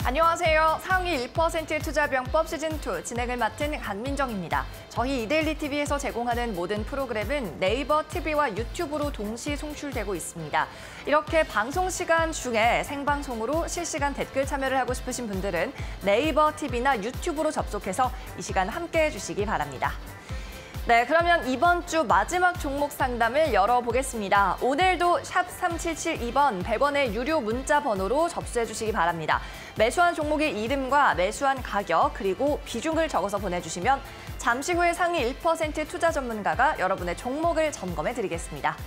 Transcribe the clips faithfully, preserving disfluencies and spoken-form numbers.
안녕하세요. 상위 일 퍼센트 투자병법 시즌이 진행을 맡은 강민정입니다. 저희 이데일리 티비에서 제공하는 모든 프로그램은 네이버 티비와 유튜브로 동시 송출되고 있습니다. 이렇게 방송 시간 중에 생방송으로 실시간 댓글 참여를 하고 싶으신 분들은 네이버 티비나 유튜브로 접속해서 이 시간 함께해 주시기 바랍니다. 네, 그러면 이번 주 마지막 종목 상담을 열어보겠습니다. 오늘도 샵 삼칠칠이 번 백 원의 유료 문자 번호로 접수해 주시기 바랍니다. 매수한 종목의 이름과 매수한 가격 그리고 비중을 적어서 보내주시면 잠시 후에 상위 일 퍼센트 투자 전문가가 여러분의 종목을 점검해 드리겠습니다.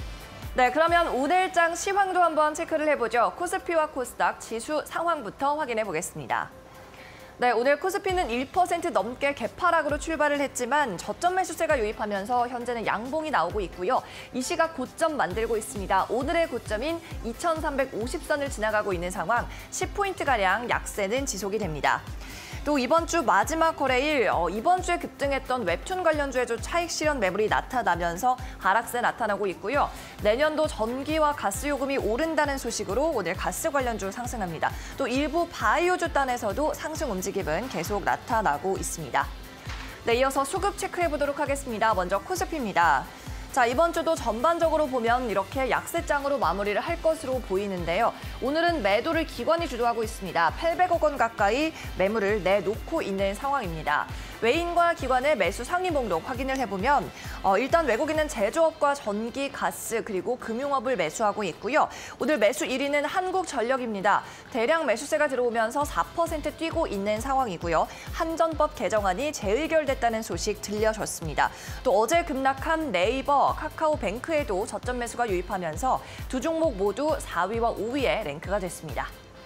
네, 그러면 오늘장 시황도 한번 체크를 해보죠. 코스피와 코스닥 지수 상황부터 확인해 보겠습니다. 네, 오늘 코스피는 일 퍼센트 넘게 개파락으로 출발을 했지만 저점 매수세가 유입하면서 현재는 양봉이 나오고 있고요. 이 시각 고점 만들고 있습니다. 오늘의 고점인 이천삼백오십 선을 지나가고 있는 상황, 십 포인트가량 약세는 지속이 됩니다. 또 이번 주 마지막 거래일, 어, 이번 주에 급등했던 웹툰 관련주에도 차익 실현 매물이 나타나면서 하락세 나타나고 있고요. 내년도 전기와 가스 요금이 오른다는 소식으로 오늘 가스 관련주 상승합니다. 또 일부 바이오주 단에서도 상승 움직임은 계속 나타나고 있습니다. 네, 이어서 수급 체크해보도록 하겠습니다. 먼저 코스피입니다. 자, 이번 주도 전반적으로 보면 이렇게 약세장으로 마무리를 할 것으로 보이는데요. 오늘은 매도를 기관이 주도하고 있습니다. 팔백억 원 가까이 매물을 내놓고 있는 상황입니다. 외인과 기관의 매수 상위 목록 확인을 해보면 어, 일단 외국인은 제조업과 전기, 가스 그리고 금융업을 매수하고 있고요. 오늘 매수 일 위는 한국전력입니다. 대량 매수세가 들어오면서 사 퍼센트 뛰고 있는 상황이고요. 한전법 개정안이 재의결됐다는 소식 들려졌습니다. 또 어제 급락한 네이버, 카카오뱅크에도 저점 매수가 유입하면서 두 종목 모두 사 위와 오 위에 랭크가 됐습니다.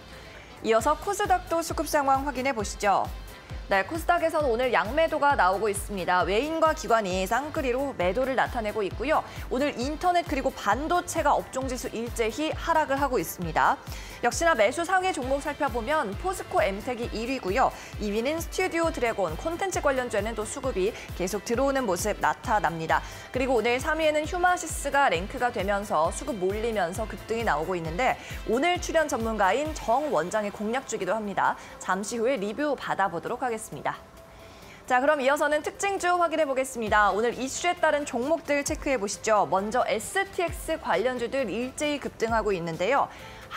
이어서 코스닥도 수급 상황 확인해 보시죠. 네, 코스닥에서는 오늘 양매도가 나오고 있습니다. 외인과 기관이 쌍끌이로 매도를 나타내고 있고요. 오늘 인터넷 그리고 반도체가 업종지수 일제히 하락을 하고 있습니다. 역시나 매수 상위 종목 살펴보면 포스코 엠텍이 일 위고요. 이 위는 스튜디오 드래곤, 콘텐츠 관련주에는 또 수급이 계속 들어오는 모습 나타납니다. 그리고 오늘 삼 위에는 휴마시스가 랭크가 되면서 수급 몰리면서 급등이 나오고 있는데 오늘 출연 전문가인 정 원장의 공략주기도 합니다. 잠시 후에 리뷰 받아보도록 하겠습니다. 습니다 자, 그럼 이어서는 특징주 확인해 보겠습니다. 오늘 이슈에 따른 종목들 체크해 보시죠. 먼저 에스티엑스 관련주들 일제히 급등하고 있는데요.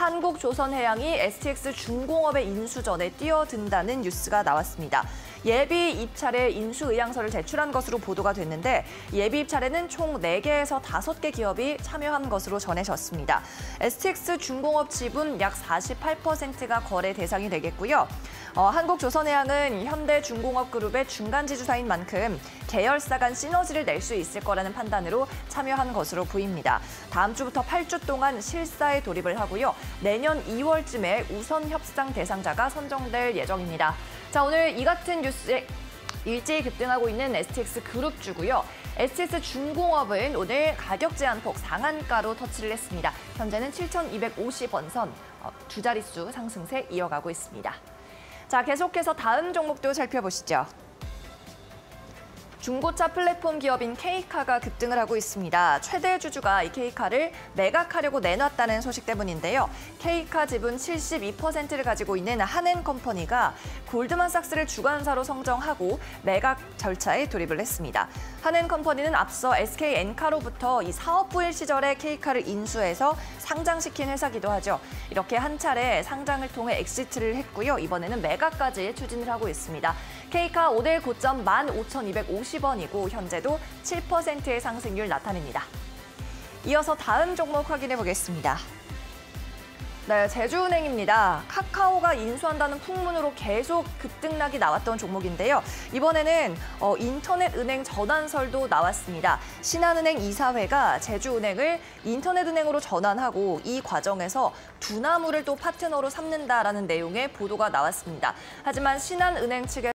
한국조선해양이 에스티엑스 중공업의 인수전에 뛰어든다는 뉴스가 나왔습니다. 예비 입찰에 인수 의향서를 제출한 것으로 보도가 됐는데 예비 입찰에는 총 네 개에서 다섯 개 기업이 참여한 것으로 전해졌습니다. 에스티엑스 중공업 지분 약 사십팔 퍼센트가 거래 대상이 되겠고요. 어, 한국조선해양은 현대중공업그룹의 중간지주사인 만큼 계열사 간 시너지를 낼 수 있을 거라는 판단으로 참여한 것으로 보입니다. 다음 주부터 팔 주 동안 실사에 돌입을 하고요. 내년 이월쯤에 우선 협상 대상자가 선정될 예정입니다. 자, 오늘 이 같은 뉴스에 일제히 급등하고 있는 에스티엑스 그룹주고요. 에스티엑스 중공업은 오늘 가격 제한폭 상한가로 터치를 했습니다. 현재는 칠천이백오십 원 선 어, 두 자릿수 상승세 이어가고 있습니다. 자, 계속해서 다음 종목도 살펴보시죠. 중고차 플랫폼 기업인 K카가 급등을 하고 있습니다. 최대 주주가 이 K카를 매각하려고 내놨다는 소식 때문인데요. K카 지분 칠십이 퍼센트를 가지고 있는 한엔컴퍼니가 골드만삭스를 주관사로 선정하고 매각 절차에 돌입을 했습니다. 한엔컴퍼니는 앞서 에스케이엔카로부터 이 사업부일 시절에 K카를 인수해서 상장시킨 회사기도 하죠. 이렇게 한 차례 상장을 통해 엑시트를 했고요. 이번에는 매각까지 추진을 하고 있습니다. K카 오늘 고점 만 오천이백오십 원이고 현재도 칠 퍼센트의 상승률 나타냅니다. 이어서 다음 종목 확인해 보겠습니다. 네, 제주은행입니다. 카카오가 인수한다는 풍문으로 계속 급등락이 나왔던 종목인데요. 이번에는 어, 인터넷 은행 전환설도 나왔습니다. 신한은행 이사회가 제주은행을 인터넷은행으로 전환하고 이 과정에서 두나무를 또 파트너로 삼는다라는 내용의 보도가 나왔습니다. 하지만 신한은행 측에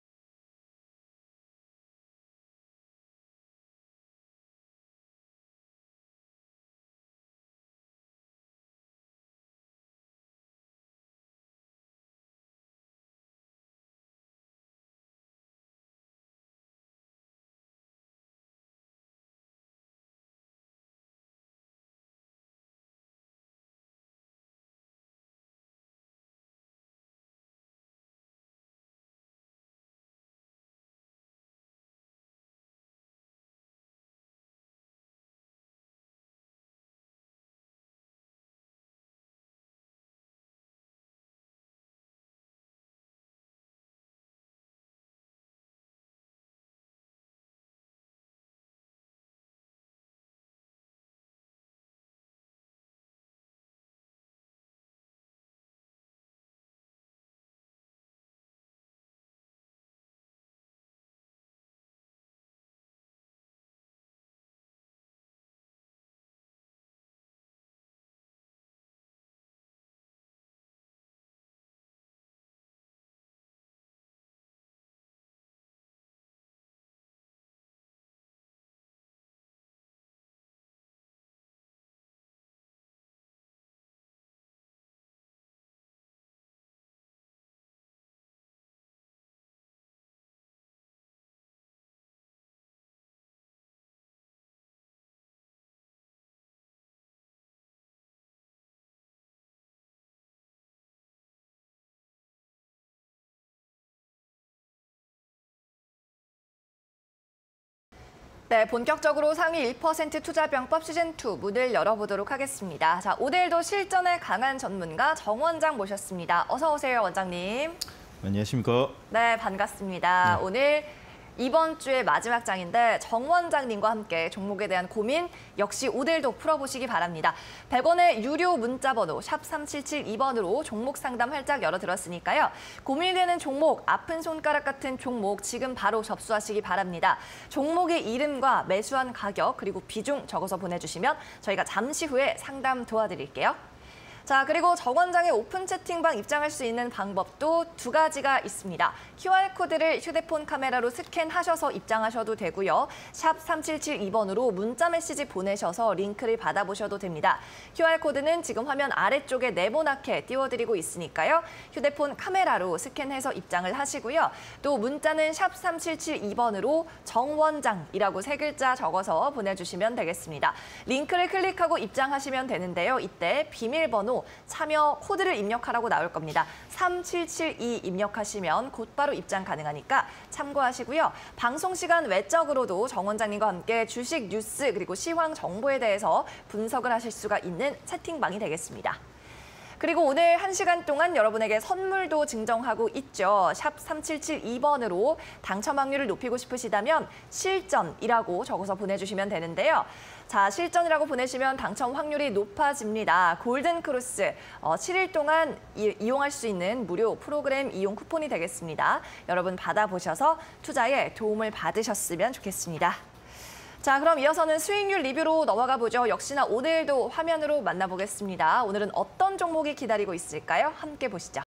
네, 본격적으로 상위 일 퍼센트 투자병법 시즌이 문을 열어보도록 하겠습니다. 자, 오늘도 실전에 강한 전문가 정 원장 모셨습니다. 어서 오세요, 원장님. 안녕하십니까. 네, 반갑습니다. 네. 오늘 이번 주의 마지막 장인데 정 원장님과 함께 종목에 대한 고민 역시 오늘도 풀어보시기 바랍니다. 백 원의 유료 문자 번호 샵 삼칠칠이 번으로 종목 상담 활짝 열어들었으니까요. 고민되는 종목, 아픈 손가락 같은 종목 지금 바로 접수하시기 바랍니다. 종목의 이름과 매수한 가격 그리고 비중 적어서 보내주시면 저희가 잠시 후에 상담 도와드릴게요. 자, 그리고 정 원장의 오픈 채팅방 입장할 수 있는 방법도 두 가지가 있습니다. 큐알코드를 휴대폰 카메라로 스캔하셔서 입장하셔도 되고요. 샵 삼칠칠이 번으로 문자 메시지 보내셔서 링크를 받아보셔도 됩니다. 큐알코드는 지금 화면 아래쪽에 네모나게 띄워드리고 있으니까요. 휴대폰 카메라로 스캔해서 입장을 하시고요. 또 문자는 샵 삼칠칠이 번으로 정 원장이라고 세 글자 적어서 보내주시면 되겠습니다. 링크를 클릭하고 입장하시면 되는데요. 이때 비밀번호 참여 코드를 입력하라고 나올 겁니다. 삼칠칠이 입력하시면 곧바로 입장 가능하니까 참고하시고요. 방송 시간 외적으로도 정 원장님과 함께 주식 뉴스 그리고 시황 정보에 대해서 분석을 하실 수가 있는 채팅방이 되겠습니다. 그리고 오늘 한 시간 동안 여러분에게 선물도 증정하고 있죠. 샵 삼칠칠이 번으로 당첨 확률을 높이고 싶으시다면 실전이라고 적어서 보내주시면 되는데요. 자, 실전이라고 보내시면 당첨 확률이 높아집니다. 골든크로스, 어, 칠 일 동안 이, 이용할 수 있는 무료 프로그램 이용 쿠폰이 되겠습니다. 여러분 받아보셔서 투자에 도움을 받으셨으면 좋겠습니다. 자, 그럼 이어서는 수익률 리뷰로 넘어가 보죠. 역시나 오늘도 화면으로 만나보겠습니다. 오늘은 어떤 종목이 기다리고 있을까요? 함께 보시죠.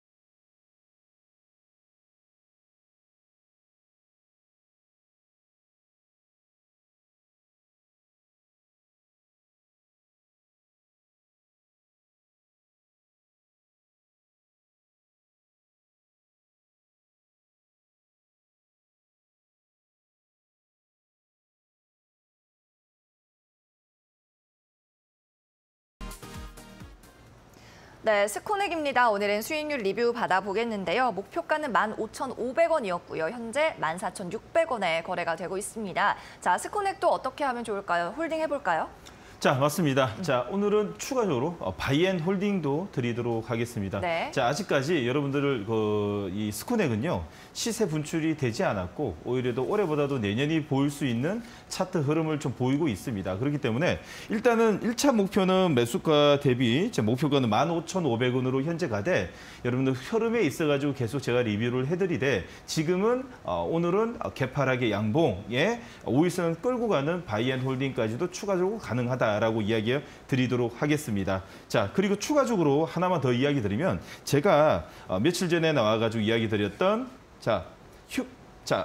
네, 스코넥입니다. 오늘은 수익률 리뷰 받아보겠는데요. 목표가는 만 오천오백 원이었고요. 현재 만 사천육백 원에 거래가 되고 있습니다. 자, 스코넥도 어떻게 하면 좋을까요? 홀딩 해볼까요? 자, 맞습니다. 음. 자, 오늘은 추가적으로 바이앤홀딩도 드리도록 하겠습니다. 네. 자, 아직까지 여러분들을 그, 이 스코넥은요 시세 분출이 되지 않았고 오히려 더 올해보다도 내년이 보일 수 있는 차트 흐름을 좀 보이고 있습니다. 그렇기 때문에 일단은 일 차 목표는 매수가 대비 제 목표가는 만 오천오백 원으로 현재 가되 여러분들 흐름에 있어가지고 계속 제가 리뷰를 해드리되 지금은 어, 오늘은 개파락의 양봉에 오 일선을 끌고 가는 바이앤홀딩까지도 추가적으로 가능하다. 라고 이야기 드리도록 하겠습니다. 자, 그리고 추가적으로 하나만 더 이야기 드리면 제가 어, 며칠 전에 나와가지고 이야기 드렸던 자, 휴, 자,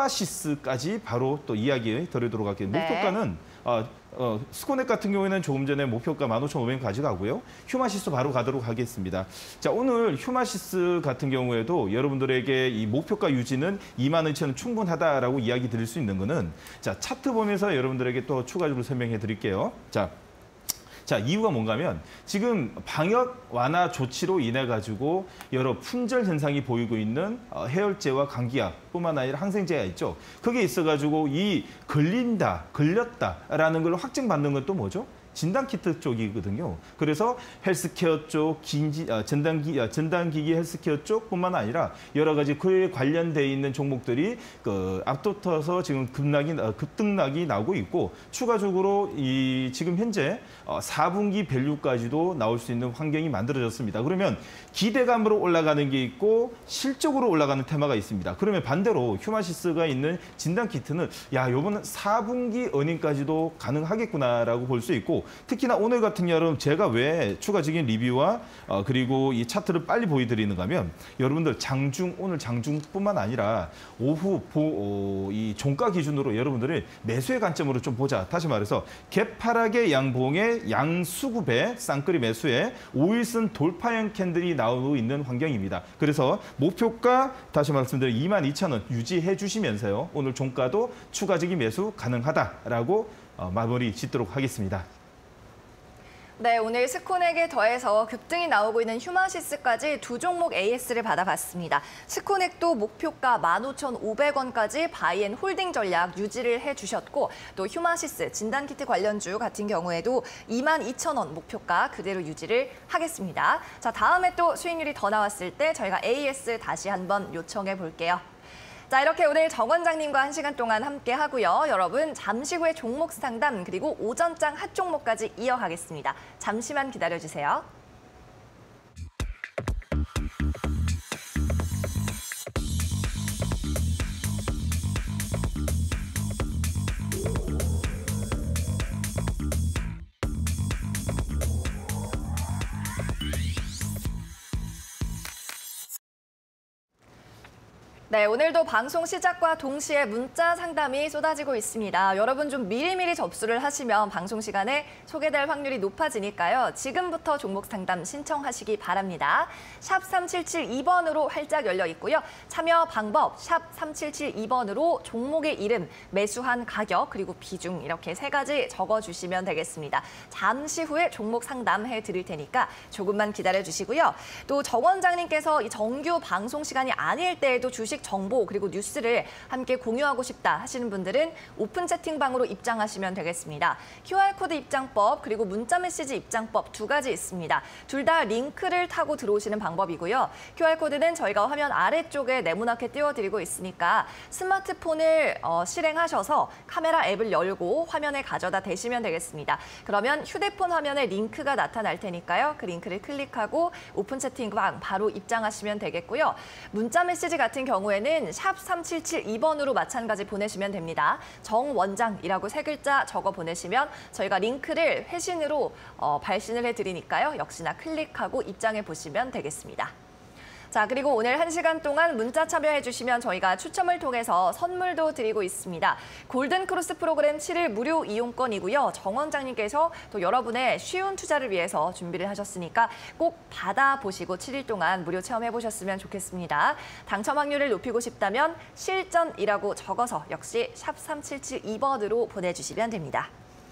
휴마시스까지 바로 또 이야기 드리도록 할게요. 네. 목표가는 어, 어, 스코넥 같은 경우에는 조금 전에 목표가 만 오천오백 원 가져가고요. 휴마시스 바로 가도록 하겠습니다. 자, 오늘 휴마시스 같은 경우에도 여러분들에게 이 목표가 유지는 이만 이천 원 충분하다라고 이야기 드릴 수 있는 거는 자, 차트 보면서 여러분들에게 또 추가적으로 설명해 드릴게요. 자, 자, 이유가 뭔가 하면 지금 방역 완화 조치로 인해 가지고 여러 품절 현상이 보이고 있는 해열제와 감기약뿐만 아니라 항생제가 있죠. 그게 있어 가지고 이 걸린다, 걸렸다라는 걸 확증받는 건 또 뭐죠? 진단키트 쪽이거든요. 그래서 헬스케어 쪽, 긴지, 아, 전단기, 아, 전단기기 헬스케어 쪽뿐만 아니라 여러 가지 그에 관련돼 있는 종목들이 그 앞붙어서 지금 급락이, 급등락이 나오고 있고 추가적으로 이 지금 현재 사 분기 밸류까지도 나올 수 있는 환경이 만들어졌습니다. 그러면 기대감으로 올라가는 게 있고 실적으로 올라가는 테마가 있습니다. 그러면 반대로 휴마시스가 있는 진단키트는 야, 이번 사 분기 어닝까지도 가능하겠구나라고 볼 수 있고 특히나 오늘 같은 경우는 제가 왜 추가적인 리뷰와 어, 그리고 이 차트를 빨리 보여드리는가 하면 여러분들 장중, 오늘 장중뿐만 아니라 오후 보, 어, 이 종가 기준으로 여러분들이 매수의 관점으로 좀 보자. 다시 말해서 개파락의 양봉의 양수급의 쌍끌이 매수에 오 일선 돌파형 캔들이 나오고 있는 환경입니다. 그래서 목표가 다시 말씀드려 이만 이천 원 유지해 주시면서요. 오늘 종가도 추가적인 매수 가능하다라고 어, 마무리 짓도록 하겠습니다. 네, 오늘 스코넥에 더해서 급등이 나오고 있는 휴마시스까지 두 종목 에이에스를 받아봤습니다. 스코넥도 목표가 만 오천오백 원까지 바이앤 홀딩 전략 유지를 해주셨고 또 휴마시스 진단키트 관련주 같은 경우에도 이만 이천 원 목표가 그대로 유지를 하겠습니다. 자, 다음에 또 수익률이 더 나왔을 때 저희가 에이에스 다시 한번 요청해 볼게요. 자, 이렇게 오늘 정 원장님과 한 시간 동안 함께 하고요. 여러분, 잠시 후에 종목 상담 그리고 오전장 핫 종목까지 이어가겠습니다. 잠시만 기다려주세요. 네, 오늘도 방송 시작과 동시에 문자 상담이 쏟아지고 있습니다. 여러분 좀 미리미리 접수를 하시면 방송 시간에 소개될 확률이 높아지니까요. 지금부터 종목 상담 신청하시기 바랍니다. 샵 삼칠칠이 번으로 활짝 열려 있고요. 참여 방법 샵 삼칠칠이 번으로 종목의 이름, 매수한 가격, 그리고 비중 이렇게 세 가지 적어주시면 되겠습니다. 잠시 후에 종목 상담해 드릴 테니까 조금만 기다려주시고요. 또 정 원장님께서 이 정규 방송 시간이 아닐 때에도 주식 정보 그리고 뉴스를 함께 공유하고 싶다 하시는 분들은 오픈 채팅방으로 입장하시면 되겠습니다. 큐알코드 입장법 그리고 문자메시지 입장법 두 가지 있습니다. 둘 다 링크를 타고 들어오시는 방법이고요. 큐알코드는 저희가 화면 아래쪽에 네모나게 띄워드리고 있으니까 스마트폰을 어, 실행하셔서 카메라 앱을 열고 화면에 가져다 대시면 되겠습니다. 그러면 휴대폰 화면에 링크가 나타날 테니까요. 그 링크를 클릭하고 오픈 채팅방 바로 입장하시면 되겠고요. 문자메시지 같은 경우에 는 샵 삼칠칠이 번으로 마찬가지 보내시면 됩니다. 정원장이라고 세 글자 적어 보내시면 저희가 링크를 회신으로 어, 발신을 해드리니까요. 역시나 클릭하고 입장해 보시면 되겠습니다. 자, 그리고 오늘 한 시간 동안 문자 참여해 주시면 저희가 추첨을 통해서 선물도 드리고 있습니다. 골든크로스 프로그램 칠 일 무료 이용권이고요. 정 원장님께서 또 여러분의 쉬운 투자를 위해서 준비를 하셨으니까 꼭 받아보시고 칠 일 동안 무료 체험해 보셨으면 좋겠습니다. 당첨 확률을 높이고 싶다면 실전이라고 적어서 역시 샵 삼칠칠이 번으로 보내주시면 됩니다.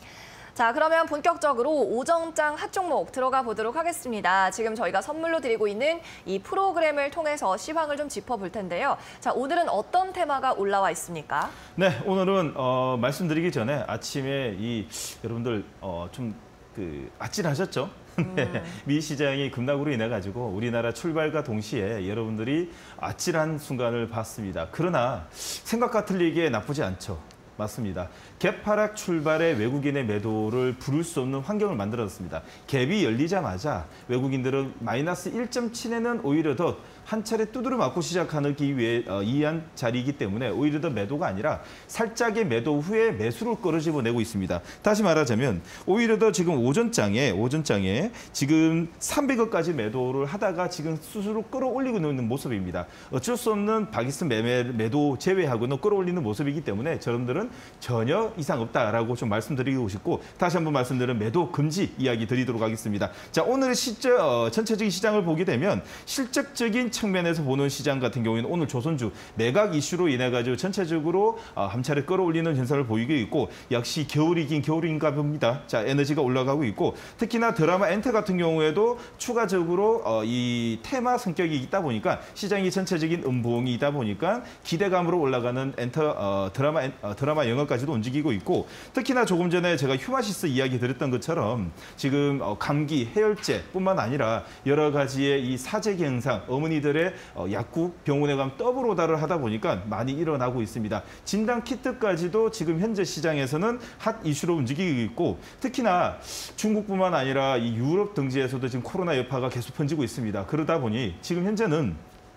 자, 그러면 본격적으로 오전장 핫 종목 들어가 보도록 하겠습니다. 지금 저희가 선물로 드리고 있는 이 프로그램을 통해서 시황을 좀 짚어볼 텐데요. 자, 오늘은 어떤 테마가 올라와 있습니까? 네, 오늘은 어, 말씀드리기 전에 아침에 이 여러분들 어, 좀 그 아찔하셨죠? 네, 미 시장이 급락으로 인해 가지고 우리나라 출발과 동시에 여러분들이 아찔한 순간을 봤습니다. 그러나 생각과 틀리게 나쁘지 않죠. 맞습니다. 갭하락 출발에 외국인의 매도를 부를 수 없는 환경을 만들었습니다. 갭이 열리자마자 외국인들은 마이너스 일 점 칠에는 오히려 더 한 차례 두드려 맞고 시작하기 위해 어, 이한 자리이기 때문에 오히려 더 매도가 아니라 살짝의 매도 후에 매수를 끌어집어내고 있습니다. 다시 말하자면 오히려 더 지금 오전장에 오전장에 지금 삼백 원까지 매도를 하다가 지금 스스로 끌어올리고 있는 모습입니다. 어쩔 수 없는 박이슨 매매 매도 제외하고는 끌어올리는 모습이기 때문에 여러분들은 전혀 이상 없다라고 좀 말씀드리고 싶고 다시 한번 말씀드리는 매도 금지 이야기 드리도록 하겠습니다. 자, 오늘의 실적 어, 전체적인 시장을 보게 되면 실적적인 측면에서 보는 시장 같은 경우에는 오늘 조선주 매각 이슈로 인해 가지고 전체적으로 어, 한 차례 끌어올리는 현상을 보이고 있고 역시 겨울이긴 겨울인가 봅니다. 자, 에너지가 올라가고 있고 특히나 드라마 엔터 같은 경우에도 추가적으로 어, 이 테마 성격이 있다 보니까 시장이 전체적인 음봉이 있다 보니까 기대감으로 올라가는 엔터 어, 드라마 엔, 어, 드라마 영화까지도 움직이고 있고 특히나 조금 전에 제가 휴마시스 이야기 드렸던 것처럼 지금 어, 감기, 해열제뿐만 아니라 여러 가지의 이 사재기 현상, 어머니들의 어, 약국, 병원에 가면 더블 오다를 하다 보니까 많이 일어나고 있습니다. 진단 키트까지도 지금 현재 시장에서는 핫 이슈로 움직이고 있고 특히나 중국뿐만 아니라 이 유럽 등지에서도 지금 코로나 여파가 계속 번지고 있습니다. 그러다 보니 지금 현재는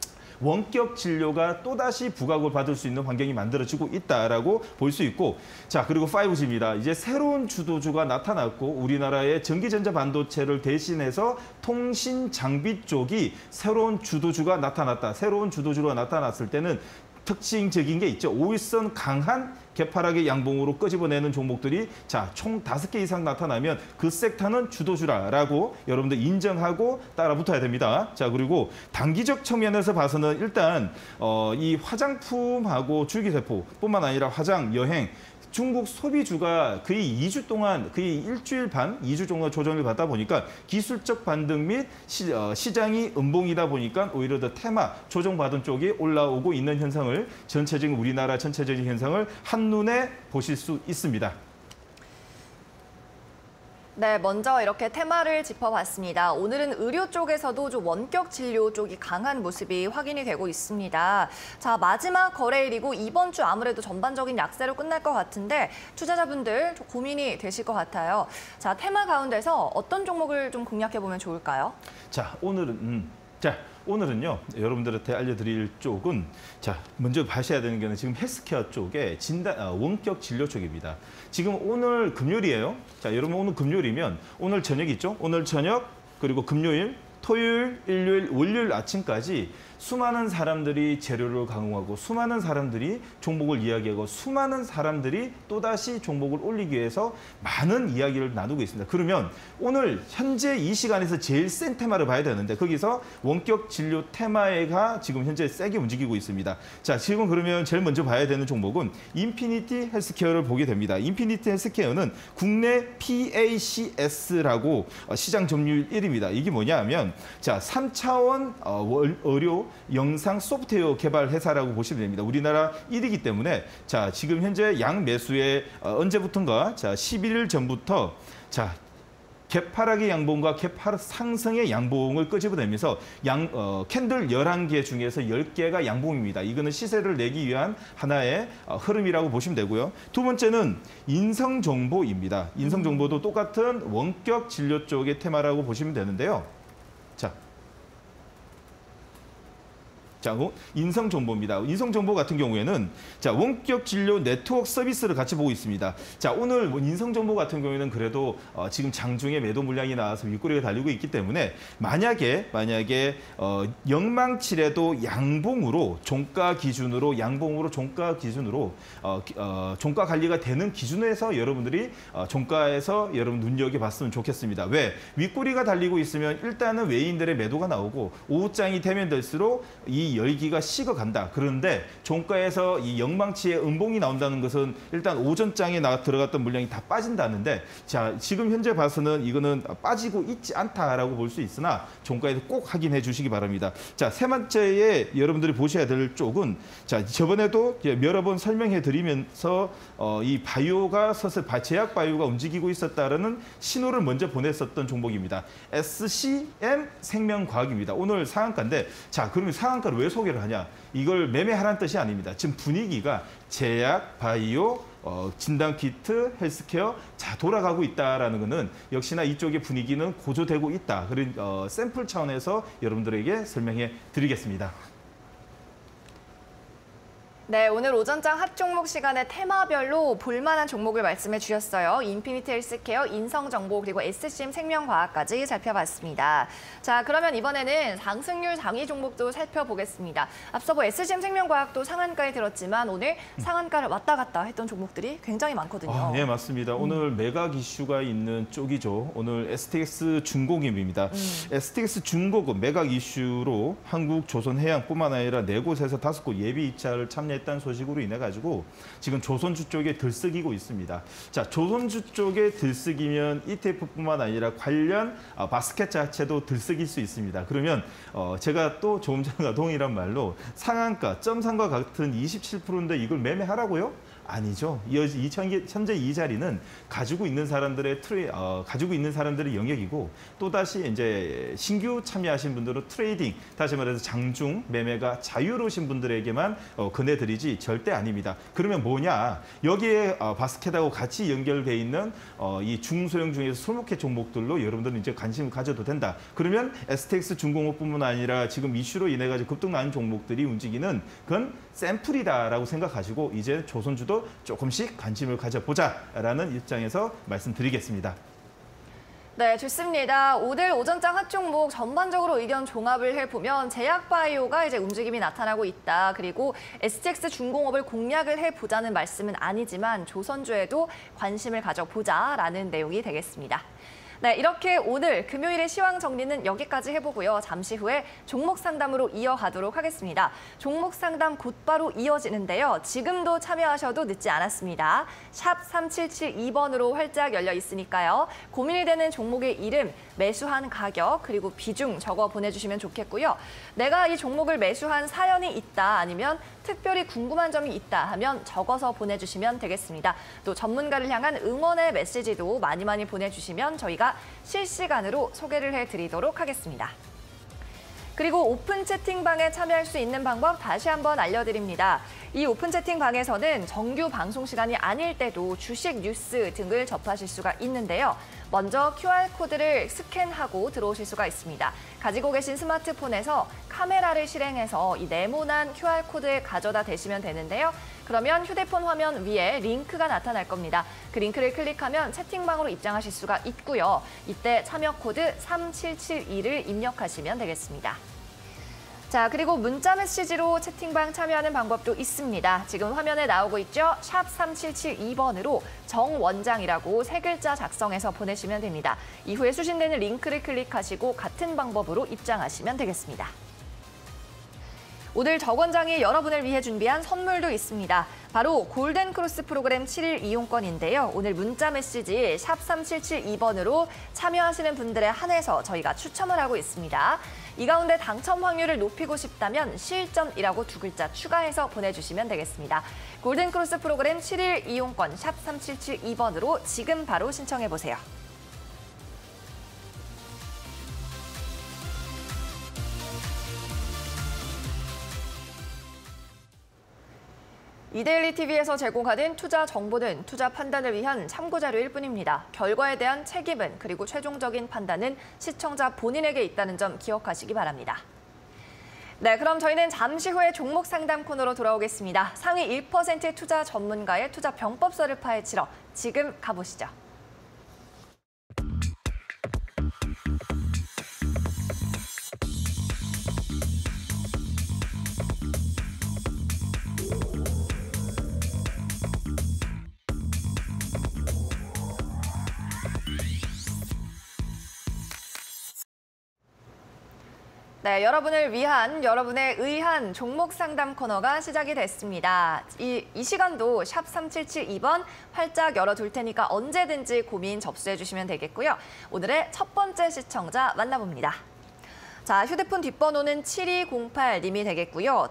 원격 진료가 또다시 부각을 받을 수 있는 환경이 만들어지고 있다라고 볼 수 있고 자, 그리고 파이브지입니다. 이제 새로운 주도주가 나타났고 우리나라의 전기전자 반도체를 대신해서 통신 장비 쪽이 새로운 주도주가 나타났다. 새로운 주도주가 나타났을 때는 특징적인 게 있죠. 오일선 강한 개파락의 양봉으로 끄집어내는 종목들이 자, 총 다섯 개 이상 나타나면 그 섹터는 주도주라라고 여러분들 인정하고 따라 붙어야 됩니다. 자, 그리고 단기적 측면에서 봐서는 일단 어, 이 화장품하고 줄기세포뿐만 아니라 화장, 여행, 중국 소비주가 거의 이 주 동안 거의 일주일 반, 이 주 정도 조정을 받다 보니까 기술적 반등 및 시, 어, 시장이 음봉이다 보니까 오히려 더 테마 조정받은 쪽이 올라오고 있는 현상을 전체적인 우리나라 전체적인 현상을 한눈에 보실 수 있습니다. 네, 먼저 이렇게 테마를 짚어봤습니다. 오늘은 의료 쪽에서도 좀 원격 진료 쪽이 강한 모습이 확인이 되고 있습니다. 자, 마지막 거래일이고 이번 주 아무래도 전반적인 약세로 끝날 것 같은데 투자자분들 좀 고민이 되실 것 같아요. 자, 테마 가운데서 어떤 종목을 좀 공략해보면 좋을까요? 자, 오늘은 음, 자. 오늘은요, 여러분들한테 알려드릴 쪽은, 자, 먼저 봐셔야 되는 게 지금 헬스케어 쪽에 진단, 아, 원격 진료 쪽입니다. 지금 오늘 금요일이에요. 자, 여러분 오늘 금요일이면 오늘 저녁 있죠? 오늘 저녁, 그리고 금요일, 토요일, 일요일, 월요일 아침까지 수많은 사람들이 재료를 강화하고 수많은 사람들이 종목을 이야기하고 수많은 사람들이 또다시 종목을 올리기 위해서 많은 이야기를 나누고 있습니다. 그러면 오늘 현재 이 시간에서 제일 센 테마를 봐야 되는데 거기서 원격 진료 테마가 지금 현재 세게 움직이고 있습니다. 자, 지금 그러면 제일 먼저 봐야 되는 종목은 인피니티 헬스케어를 보게 됩니다. 인피니티 헬스케어는 국내 피에이씨에스라고 시장 점유율 일 위입니다. 이게 뭐냐 하면 자, 삼 차원 의료 영상 소프트웨어 개발 회사라고 보시면 됩니다. 우리나라 일 위이기 때문에 자, 지금 현재 양 매수에 어, 언제부턴가 자, 십일 일 전부터 자, 개파락의 양봉과 개파락 상승의 양봉을 끄집어내면서 양, 어, 캔들 열한 개 중에서 열 개가 양봉입니다. 이거는 시세를 내기 위한 하나의 어, 흐름이라고 보시면 되고요. 두 번째는 인성정보입니다. 인성정보도 똑같은 원격 진료 쪽의 테마라고 보시면 되는데요. 자. 자, 인성정보입니다. 인성정보 같은 경우에는 자, 원격 진료 네트워크 서비스를 같이 보고 있습니다. 자, 오늘 인성정보 같은 경우에는 그래도 어, 지금 장중에 매도 물량이 나와서 윗꼬리가 달리고 있기 때문에 만약에 만약에 어, 영망치래도 양봉으로 종가 기준으로 양봉으로 종가 기준으로 어, 어, 종가 관리가 되는 기준에서 여러분들이 어, 종가에서 여러분 눈여겨봤으면 좋겠습니다. 왜? 윗꼬리가 달리고 있으면 일단은 외인들의 매도가 나오고 오후장이 되면 될수록 이 열기가 식어간다. 그런데 종가에서 이 영망치의 음봉이 나온다는 것은 일단 오전장에 나 들어갔던 물량이 다 빠진다는데 자, 지금 현재 봐서는 이거는 빠지고 있지 않다라고 볼 수 있으나 종가에서 꼭 확인해 주시기 바랍니다. 자, 세 번째에 여러분들이 보셔야 될 쪽은 자, 저번에도 여러 번 설명해 드리면서 어, 이 바이오가 서서 제약 바이오가 움직이고 있었다라는 신호를 먼저 보냈었던 종목입니다. 에스씨엠 생명과학입니다. 오늘 상한가인데 자, 그러면 상한가를 왜 소개를 하냐? 이걸 매매하라는 뜻이 아닙니다. 지금 분위기가 제약, 바이오, 어, 진단키트, 헬스케어 자 돌아가고 있다라는 것은 역시나 이쪽의 분위기는 고조되고 있다. 그런 어, 샘플 차원에서 여러분들에게 설명해 드리겠습니다. 네, 오늘 오전장 핫 종목 시간에 테마별로 볼만한 종목을 말씀해 주셨어요. 인피니티 헬스케어, 인성정보, 그리고 에스씨엠 생명과학까지 살펴봤습니다. 자, 그러면 이번에는 상승률 상위 종목도 살펴보겠습니다. 앞서 뭐 에스씨엠 생명과학도 상한가에 들었지만 오늘 상한가를 왔다 갔다 했던 종목들이 굉장히 많거든요. 아, 네, 맞습니다. 음. 오늘 매각 이슈가 있는 쪽이죠. 오늘 에스티엑스 중공업입니다. 음. 에스티엑스 중공업 매각 이슈로 한국 조선해양뿐만 아니라 네 곳에서 다섯 곳 예비 입찰을 참여했 다는 소식으로 인해 가지고 지금 조선주 쪽에 들썩이고 있습니다. 자, 조선주 쪽에 들썩이면 이티에프뿐만 아니라 관련 어, 바스켓 자체도 들썩일 수 있습니다. 그러면 어, 제가 또 조금 전과 동일한 말로 상한가, 점상과 같은 이십칠 퍼센트인데 이걸 매매하라고요? 아니죠. 이, 이, 현재 이 자리는 가지고 있는 사람들의 트레, 어, 가지고 있는 사람들의 영역이고 또다시 이제 신규 참여하신 분들은 트레이딩, 다시 말해서 장중 매매가 자유로우신 분들에게만 어, 권해드리지 절대 아닙니다. 그러면 뭐냐? 여기에 어, 바스켓하고 같이 연결돼 있는 어, 이 중소형 중에서 소목회 종목들로 여러분들은 이제 관심을 가져도 된다. 그러면 에스티엑스 중공업뿐만 아니라 지금 이슈로 인해 가지고 급등나는 종목들이 움직이는 그건 샘플이다라고 생각하시고 이제 조선주도 조금씩 관심을 가져보자라는 입장에서 말씀드리겠습니다. 네, 좋습니다. 오늘 오전장 핫 종목 전반적으로 의견 종합을 해보면 제약바이오가 이제 움직임이 나타나고 있다. 그리고 에스티엑스 중공업을 공략을 해보자는 말씀은 아니지만 조선주에도 관심을 가져보자라는 내용이 되겠습니다. 네, 이렇게 오늘 금요일의 시황 정리는 여기까지 해보고요. 잠시 후에 종목 상담으로 이어가도록 하겠습니다. 종목 상담 곧바로 이어지는데요. 지금도 참여하셔도 늦지 않았습니다. 샵 삼칠칠이 번으로 활짝 열려 있으니까요. 고민이 되는 종목의 이름, 매수한 가격, 그리고 비중 적어 보내주시면 좋겠고요. 내가 이 종목을 매수한 사연이 있다, 아니면 특별히 궁금한 점이 있다 하면 적어서 보내주시면 되겠습니다. 또 전문가를 향한 응원의 메시지도 많이 많이 보내주시면 저희가 실시간으로 소개를 해드리도록 하겠습니다. 그리고 오픈 채팅방에 참여할 수 있는 방법 다시 한번 알려드립니다. 이 오픈 채팅방에서는 정규 방송 시간이 아닐 때도 주식 뉴스 등을 접하실 수가 있는데요. 먼저 큐알코드를 스캔하고 들어오실 수가 있습니다. 가지고 계신 스마트폰에서 카메라를 실행해서 이 네모난 큐알코드에 가져다 대시면 되는데요. 그러면 휴대폰 화면 위에 링크가 나타날 겁니다. 그 링크를 클릭하면 채팅방으로 입장하실 수가 있고요. 이때 참여 코드 삼칠칠이를 입력하시면 되겠습니다. 자, 그리고 문자 메시지로 채팅방 참여하는 방법도 있습니다. 지금 화면에 나오고 있죠? 샵 삼칠칠이 번으로 정원장이라고 세 글자 작성해서 보내시면 됩니다. 이후에 수신되는 링크를 클릭하시고 같은 방법으로 입장하시면 되겠습니다. 오늘 정 원장이 여러분을 위해 준비한 선물도 있습니다. 바로 골든크로스 프로그램 칠 일 이용권인데요. 오늘 문자 메시지 샵 삼칠칠이 번으로 참여하시는 분들에 한해서 저희가 추첨을 하고 있습니다. 이 가운데 당첨 확률을 높이고 싶다면 실전이라고 두 글자 추가해서 보내주시면 되겠습니다. 골든크로스 프로그램 칠 일 이용권 샵 삼칠칠이 번으로 지금 바로 신청해보세요. 이데일리 티비에서 제공하는 투자 정보는 투자 판단을 위한 참고 자료일 뿐입니다. 결과에 대한 책임은 그리고 최종적인 판단은 시청자 본인에게 있다는 점 기억하시기 바랍니다. 네, 그럼 저희는 잠시 후에 종목 상담 코너로 돌아오겠습니다. 상위 일 퍼센트 투자 전문가의 투자 병법서를 파헤치러 지금 가보시죠. 네, 여러분을 위한, 여러분의 의한 종목 상담 코너가 시작이 됐습니다. 이, 이 시간도 샵 삼칠칠이 번 활짝 열어둘 테니까 언제든지 고민 접수해 주시면 되겠고요. 오늘의 첫 번째 시청자 만나봅니다. 자, 휴대폰 뒷번호는 칠이공팔 님이 되겠고요.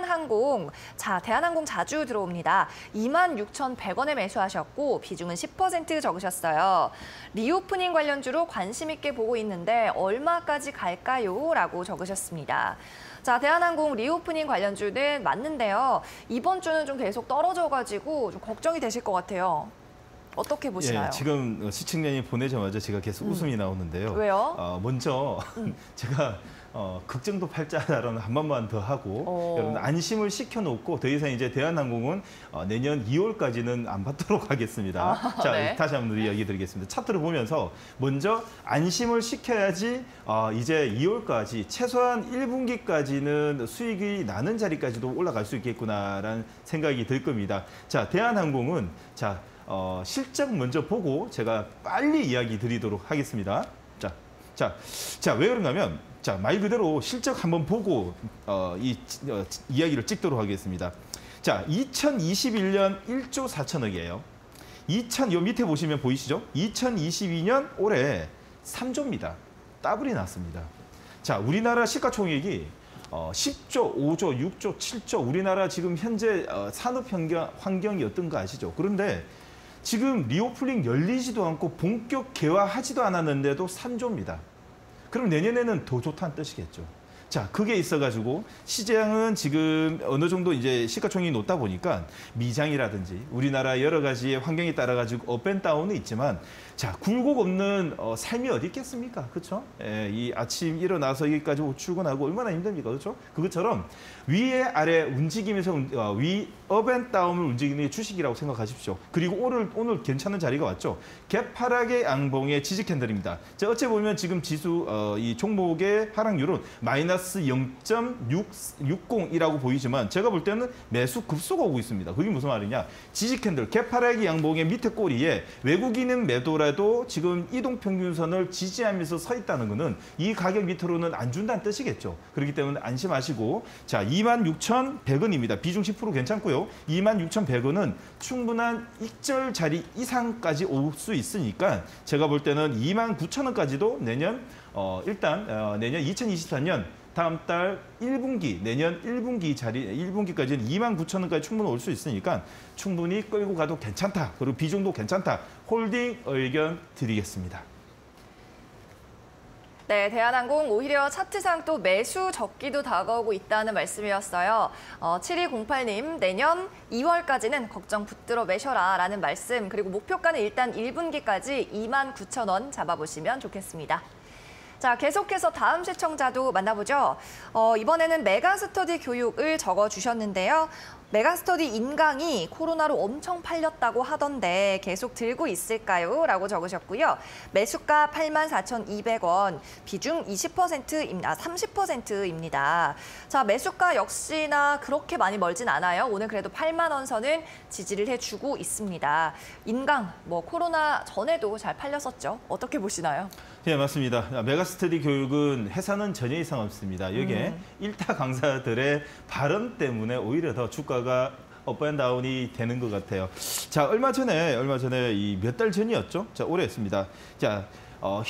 대한항공, 자, 대한항공 자주 들어옵니다. 이만 육천백 원에 매수하셨고 비중은 십 퍼센트 적으셨어요. 리오프닝 관련주로 관심 있게 보고 있는데 얼마까지 갈까요? 라고 적으셨습니다. 자, 대한항공 리오프닝 관련주는 맞는데요. 이번 주는 좀 계속 떨어져가지고 좀 걱정이 되실 것 같아요. 어떻게 보시나요? 예, 지금 시청자님 보내자마자 제가 계속 음. 웃음이 나오는데요. 왜요? 어, 먼저 음. 제가 어, 극정도 팔자라는 한 번만 더 하고 오. 여러분 안심을 시켜놓고 더 이상 이제 대한항공은 어, 내년 이월까지는 안 받도록 하겠습니다. 아, 자, 네. 다시 한번 이야기 드리겠습니다. 차트를 보면서 먼저 안심을 시켜야지 어, 이제 이월까지 최소한 일 분기까지는 수익이 나는 자리까지도 올라갈 수 있겠구나라는 생각이 들 겁니다. 자, 대한항공은 자. 어, 실적 먼저 보고 제가 빨리 이야기 드리도록 하겠습니다. 자, 자, 자, 왜 그런가 하면, 자, 말 그대로 실적 한번 보고, 어, 이, 어, 이야기를 찍도록 하겠습니다. 자, 이천이십일 년 일조 사천억이에요. 이천, 요 밑에 보시면 보이시죠? 이천이십이 년 올해 삼조입니다. 더블이 났습니다. 자, 우리나라 시가총액이 어, 십조, 오조, 육조, 칠조, 우리나라 지금 현재 어, 산업 환경, 환경이 어떤가 아시죠? 그런데 지금 리오플링 열리지도 않고 본격 개화하지도 않았는데도 삼조입니다. 그럼 내년에는 더 좋다는 뜻이겠죠. 자, 그게 있어가지고 시장은 지금 어느 정도 이제 시가총액이 높다 보니까 미장이라든지 우리나라 여러 가지의 환경에 따라가지고 업앤다운은 있지만 자, 굴곡 없는 어, 삶이 어디 있겠습니까? 그렇죠? 예, 이 아침 일어나서 여기까지 출근하고 얼마나 힘듭니까? 그렇죠? 그것처럼 위에 아래 움직이면서 어, 위 업앤다운을 움직이는 게 주식이라고 생각하십시오. 그리고 오늘 오늘 괜찮은 자리가 왔죠. 개파락의 양봉의 지지 캔들입니다. 자, 어째 보면 지금 지수 어, 이 종목의 하락률은 마이너스 영 점 육공이라고 보이지만 제가 볼 때는 매수 급소가 오고 있습니다. 그게 무슨 말이냐? 지지 캔들 개파락의 양봉의 밑에 꼬리에 외국인은 매도라 하더라도 지금 이동평균선을 지지하면서 서 있다는 것은 이 가격 밑으로는 안 준다는 뜻이겠죠. 그렇기 때문에 안심하시고 자 이만 육천백 원입니다. 비중 십 퍼센트 괜찮고요. 이만 육천백 원은 충분한 익절 자리 이상까지 올 수 있으니까 제가 볼 때는 이만 구천 원까지도 내년 어, 일단 어, 내년 이천이십사 년 다음 달 일 분기, 내년 일 분기 자리, 일 분기까지는 이만 구천 원까지 충분히 올 수 있으니까 충분히 끌고 가도 괜찮다. 그리고 비중도 괜찮다. 홀딩 의견 드리겠습니다. 네, 대한항공 오히려 차트상 또 매수 적기도 다가오고 있다는 말씀이었어요. 어, 칠이공팔 님, 내년 이월까지는 걱정 붙들어 매셔라 라는 말씀, 그리고 목표가는 일단 일 분기까지 이만 구천 원 잡아보시면 좋겠습니다. 자, 계속해서 다음 시청자도 만나보죠. 어, 이번에는 메가스터디 교육을 적어주셨는데요. 메가스터디 인강이 코로나로 엄청 팔렸다고 하던데 계속 들고 있을까요? 라고 적으셨고요. 매수가 팔만 사천이백 원, 비중 이십 퍼센트입니다. 삼십 퍼센트입니다. 자, 매수가 역시나 그렇게 많이 멀진 않아요. 오늘 그래도 팔만 원 선은 지지를 해주고 있습니다. 인강, 뭐 코로나 전에도 잘 팔렸었죠. 어떻게 보시나요? 네, 맞습니다. 메가스터디 교육은 회사는 전혀 이상 없습니다. 여기에 음. 일타 강사들의 발언 때문에 오히려 더 주가가 업앤다운이 되는 것 같아요. 자, 얼마 전에, 얼마 전에 이 몇 달 전이었죠? 자, 올해였습니다. 자, 어,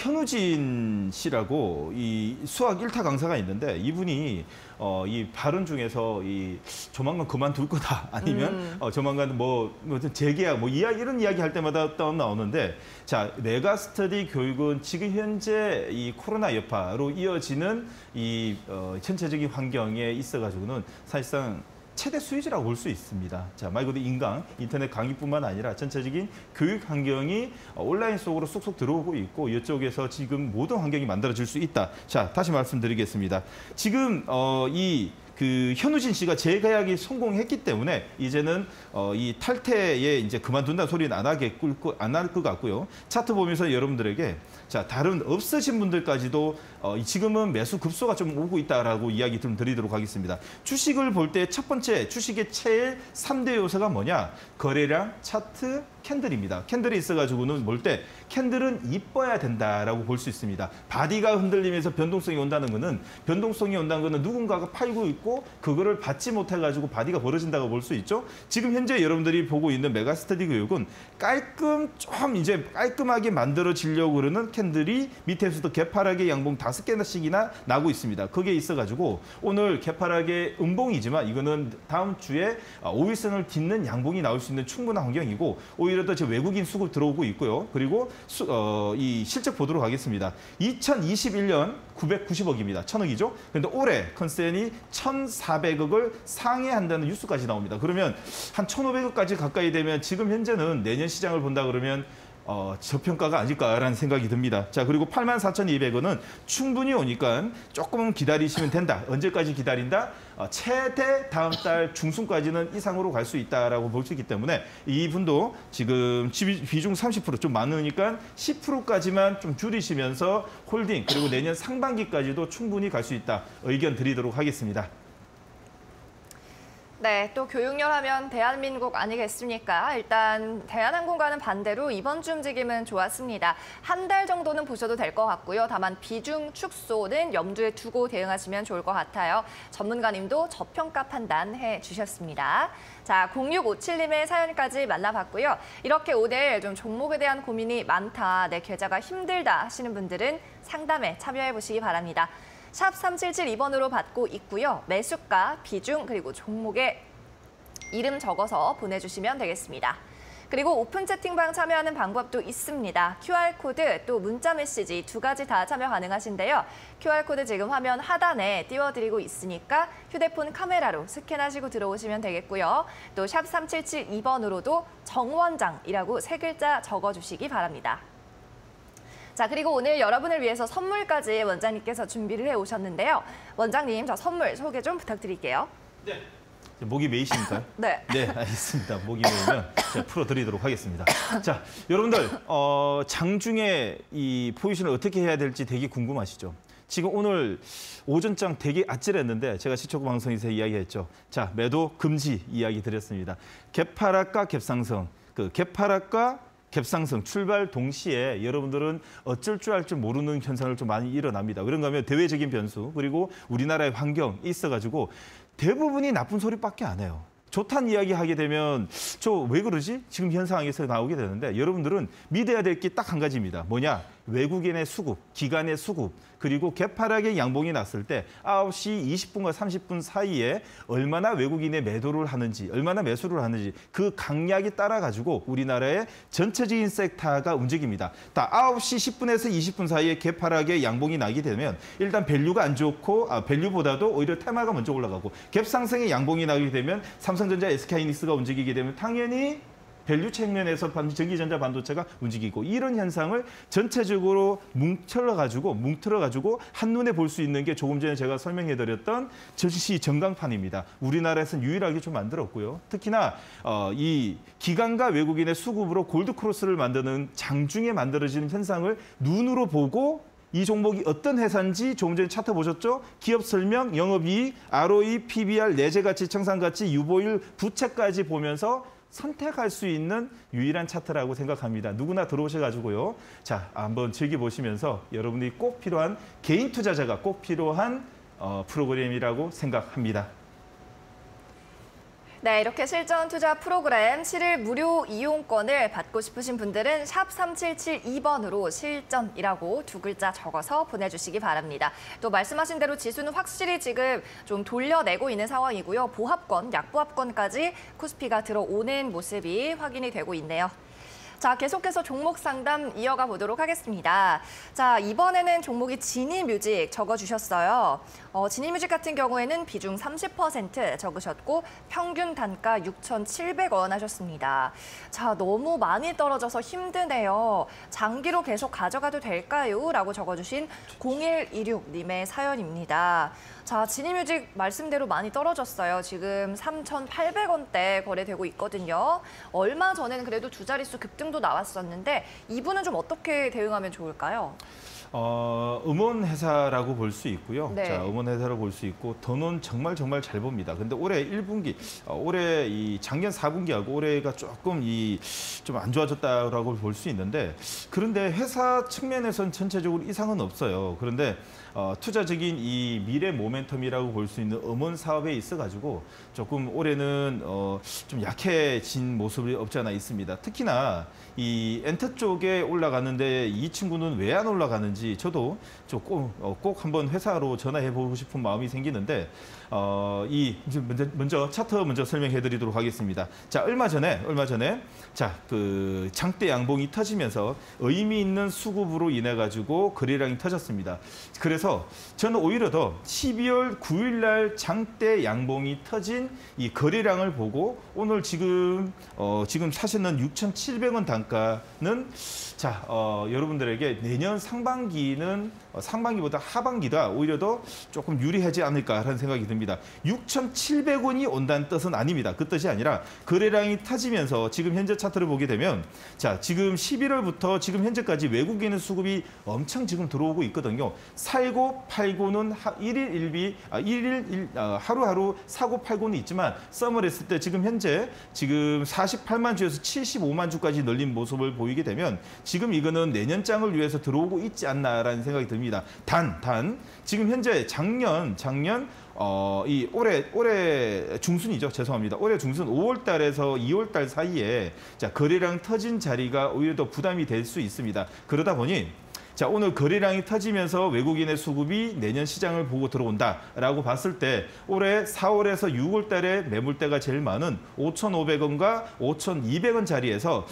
현우진 씨라고 이 수학 일타 강사가 있는데 이분이 어, 이 발언 중에서 이 조만간 그만둘 거다 아니면 음. 어, 조만간 뭐, 뭐 재계약 뭐 이야, 이런 이야기 할 때마다 떠 나오는데 자 메가스터디 교육은 지금 현재 이 코로나 여파로 이어지는 이 어, 전체적인 환경에 있어가지고는 사실상 최대 수혜지라고 볼 수 있습니다. 자, 말 그대로 인강, 인터넷 강의뿐만 아니라 전체적인 교육 환경이 온라인 속으로 쏙쏙 들어오고 있고 이쪽에서 지금 모든 환경이 만들어질 수 있다. 자, 다시 말씀드리겠습니다. 지금 어, 이 그 현우진 씨가 재계약이 성공했기 때문에 이제는 어, 이 탈퇴에 이제 그만둔다는 소리는 안 하게 안 할 것 같고요. 차트 보면서 여러분들에게 자 다른 없으신 분들까지도 어, 지금은 매수 급소가 좀 오고 있다라고 이야기 좀 드리도록 하겠습니다. 주식을 볼 때 첫 번째 주식의 제일 삼 대 요소가 뭐냐? 거래량, 차트, 캔들입니다. 캔들이 있어가지고는 볼 때 캔들은 이뻐야 된다라고 볼 수 있습니다. 바디가 흔들리면서 변동성이 온다는 거는 변동성이 온다는 거는 누군가가 팔고 있고 그거를 받지 못해가지고 바디가 벌어진다고 볼 수 있죠. 지금 현재 여러분들이 보고 있는 메가스터디 교육은 깔끔 좀 이제 깔끔하게 만들어지려고 그러는 캔들이 밑에서도 개파락의 양봉 다섯 개씩이나 나고 있습니다. 그게 있어가지고 오늘 개파락의 음봉이지만 이거는 다음 주에 오일선을 딛는 양봉이 나올 수 있는 충분한 환경이고 오히려 더 외국인 수급 들어오고 있고요. 그리고 수, 어, 이 실적 보도록 하겠습니다. 이천이십일 년 구백구십억입니다. 천억이죠. 그런데 올해 컨센이 천사백억을 상회한다는 뉴스까지 나옵니다. 그러면 한 천오백억까지 가까이 되면 지금 현재는 내년 시장을 본다 그러면 어, 저평가가 아닐까라는 생각이 듭니다. 자, 그리고 팔만 사천이백 원은 충분히 오니까 조금 기다리시면 된다. 언제까지 기다린다? 어, 최대 다음 달 중순까지는 이상으로 갈 수 있다라고 볼 수 있기 때문에 이분도 지금 비중 삼십 퍼센트 좀 많으니까 십 퍼센트까지만 좀 줄이시면서 홀딩 그리고 내년 상반기까지도 충분히 갈 수 있다. 의견 드리도록 하겠습니다. 네, 또 교육열 하면 대한민국 아니겠습니까? 일단 대한항공과는 반대로 이번 주 움직임은 좋았습니다. 한 달 정도는 보셔도 될 것 같고요. 다만 비중 축소는 염두에 두고 대응하시면 좋을 것 같아요. 전문가님도 저평가 판단해 주셨습니다. 자, 공육오칠 님의 사연까지 만나봤고요. 이렇게 오늘 좀 종목에 대한 고민이 많다, 내 계좌가 힘들다 하시는 분들은 상담에 참여해 보시기 바랍니다. 샵 삼칠칠이 번으로 받고 있고요. 매수가, 비중, 그리고 종목에 이름 적어서 보내주시면 되겠습니다. 그리고 오픈 채팅방 참여하는 방법도 있습니다. 큐알코드 또 문자 메시지 두 가지 다 참여 가능하신데요. 큐알코드 지금 화면 하단에 띄워드리고 있으니까 휴대폰 카메라로 스캔하시고 들어오시면 되겠고요. 또 샵 삼칠칠이 번으로도 정원장이라고 세 글자 적어주시기 바랍니다. 자, 그리고 오늘 여러분을 위해서 선물까지 원장님께서 준비를 해오셨는데요. 원장님, 저 선물 소개 좀 부탁드릴게요. 네. 목이 메이십니까요? 네. 네, 알겠습니다. 목이 메이면 제가 풀어드리도록 하겠습니다. 자, 여러분들 어, 장중에 이 포지션을 어떻게 해야 될지 되게 궁금하시죠? 지금 오늘 오전장 되게 아찔했는데 제가 시초구 방송에서 이야기했죠. 자, 매도 금지 이야기 드렸습니다. 개파락과 갭상승, 그 개파락과 갭상승 출발 동시에 여러분들은 어쩔 줄 알 줄 모르는 현상을 좀 많이 일어납니다. 그런가 하면 대외적인 변수 그리고 우리나라의 환경이 있어가지고 대부분이 나쁜 소리밖에 안 해요. 좋다는 이야기 하게 되면 저 왜 그러지? 지금 현 상황에서 나오게 되는데 여러분들은 믿어야 될 게 딱 한 가지입니다. 뭐냐? 외국인의 수급, 기관의 수급, 그리고 개파락의 양봉이 났을 때 아홉 시 이십 분과 삼십 분 사이에 얼마나 외국인의 매도를 하는지, 얼마나 매수를 하는지 그 강약에 따라 가지고 우리나라의 전체적인 섹터가 움직입니다. 다 아홉 시 십 분에서 이십 분 사이에 개파락의 양봉이 나게 되면 일단 밸류가 안 좋고 아, 밸류보다도 오히려 테마가 먼저 올라가고 갭 상승의 양봉이 나게 되면 삼성전자, 에스케이하이닉스가 움직이게 되면 당연히 밸류 측면에서 전기전자 반도체가 움직이고 이런 현상을 전체적으로 뭉틀어가지고 뭉틀어가지고 한눈에 볼 수 있는 게 조금 전에 제가 설명해드렸던 증시 전광판입니다. 우리나라에서는 유일하게 좀 만들었고요. 특히나 어, 이 기관과 외국인의 수급으로 골드크로스를 만드는 장중에 만들어지는 현상을 눈으로 보고 이 종목이 어떤 회사인지 조금 전에 차트 보셨죠? 기업 설명, 영업이익, 알오이, 피비알, 내재가치, 청산가치, 유보율, 부채까지 보면서 선택할 수 있는 유일한 차트라고 생각합니다. 누구나 들어오셔가지고요. 자, 한번 즐겨보시면서 여러분들이 꼭 필요한 개인 투자자가 꼭 필요한 어, 프로그램이라고 생각합니다. 네, 이렇게 실전 투자 프로그램 칠 일 무료 이용권을 받고 싶으신 분들은 샵 삼칠칠이 번으로 실전이라고 두 글자 적어서 보내주시기 바랍니다. 또 말씀하신 대로 지수는 확실히 지금 좀 돌려내고 있는 상황이고요. 보합권, 약보합권까지 코스피가 들어오는 모습이 확인이 되고 있네요. 자, 계속해서 종목 상담 이어가 보도록 하겠습니다. 자, 이번에는 종목이 지니뮤직 적어주셨어요. 어, 지니뮤직 같은 경우에는 비중 삼십 퍼센트 적으셨고 평균 단가 육천칠백 원 하셨습니다. 자, 너무 많이 떨어져서 힘드네요. 장기로 계속 가져가도 될까요? 라고 적어주신 공일이육 님의 사연입니다. 자, 지니뮤직 말씀대로 많이 떨어졌어요. 지금 삼천팔백 원대 거래되고 있거든요. 얼마 전에는 그래도 두 자릿수 급등도 나왔었는데 이분은 좀 어떻게 대응하면 좋을까요? 어, 음원회사라고 볼 수 있고요. 네. 자, 음원회사로 볼 수 있고 돈은 정말 정말 잘 봅니다. 근데 올해 일 분기, 어, 올해 이 작년 사 분기하고 올해가 조금 이 좀 안 좋아졌다라고 볼 수 있는데 그런데 회사 측면에서는 전체적으로 이상은 없어요. 그런데 어, 투자적인 이 미래 모멘텀이라고 볼 수 있는 음원 사업에 있어가지고 조금 올해는 어, 좀 약해진 모습이 없지 않아 있습니다. 특히나 이 엔터 쪽에 올라가는데 이 친구는 왜 안 올라가는지 저도 꼭, 어, 꼭 한번 회사로 전화해보고 싶은 마음이 생기는데 어, 이 먼저, 먼저 차트 먼저 설명해드리도록 하겠습니다. 자, 얼마 전에 얼마 전에 자, 그 장대 양봉이 터지면서 의미 있는 수급으로 인해 가지고 거래량이 터졌습니다. 그래서 저는 오히려 더 십이월 구일 날 장대 양봉이 터진 이 거래량을 보고 오늘 지금 어, 지금 사시는 육천칠백 원 단가는 자, 어, 여러분들에게 내년 상반기는 어, 상반기보다 하반기가 오히려 더 조금 유리하지 않을까라는 생각이 듭니다. 육천칠백 원이 온다는 뜻은 아닙니다. 그 뜻이 아니라 거래량이 터지면서 지금 현재 차트를 보게 되면 자, 지금 십일월부터 지금 현재까지 외국인의 수급이 엄청 지금 들어오고 있거든요. 살고 팔고는 일일 일비, 아, 일일 일, 아, 하루하루 사고 팔고는 있지만 썸을 했을 때 지금 현재 지금 사십팔만 주에서 칠십오만 주까지 늘린 모습을 보이게 되면 지금 이거는 내년장을 위해서 들어오고 있지 않나라는 생각이 듭니다. 단, 단 지금 현재 작년, 작년 어, 이 올해 올해 중순이죠. 죄송합니다. 올해 중순 오월 달에서 이월 달 사이에 자, 거래량 터진 자리가 오히려 더 부담이 될 수 있습니다. 그러다 보니 자, 오늘 거래량이 터지면서 외국인의 수급이 내년 시장을 보고 들어온다라고 봤을 때 올해 사월에서 유월 달에 매물대가 제일 많은 오천오백 원과 오천이백 원 자리에서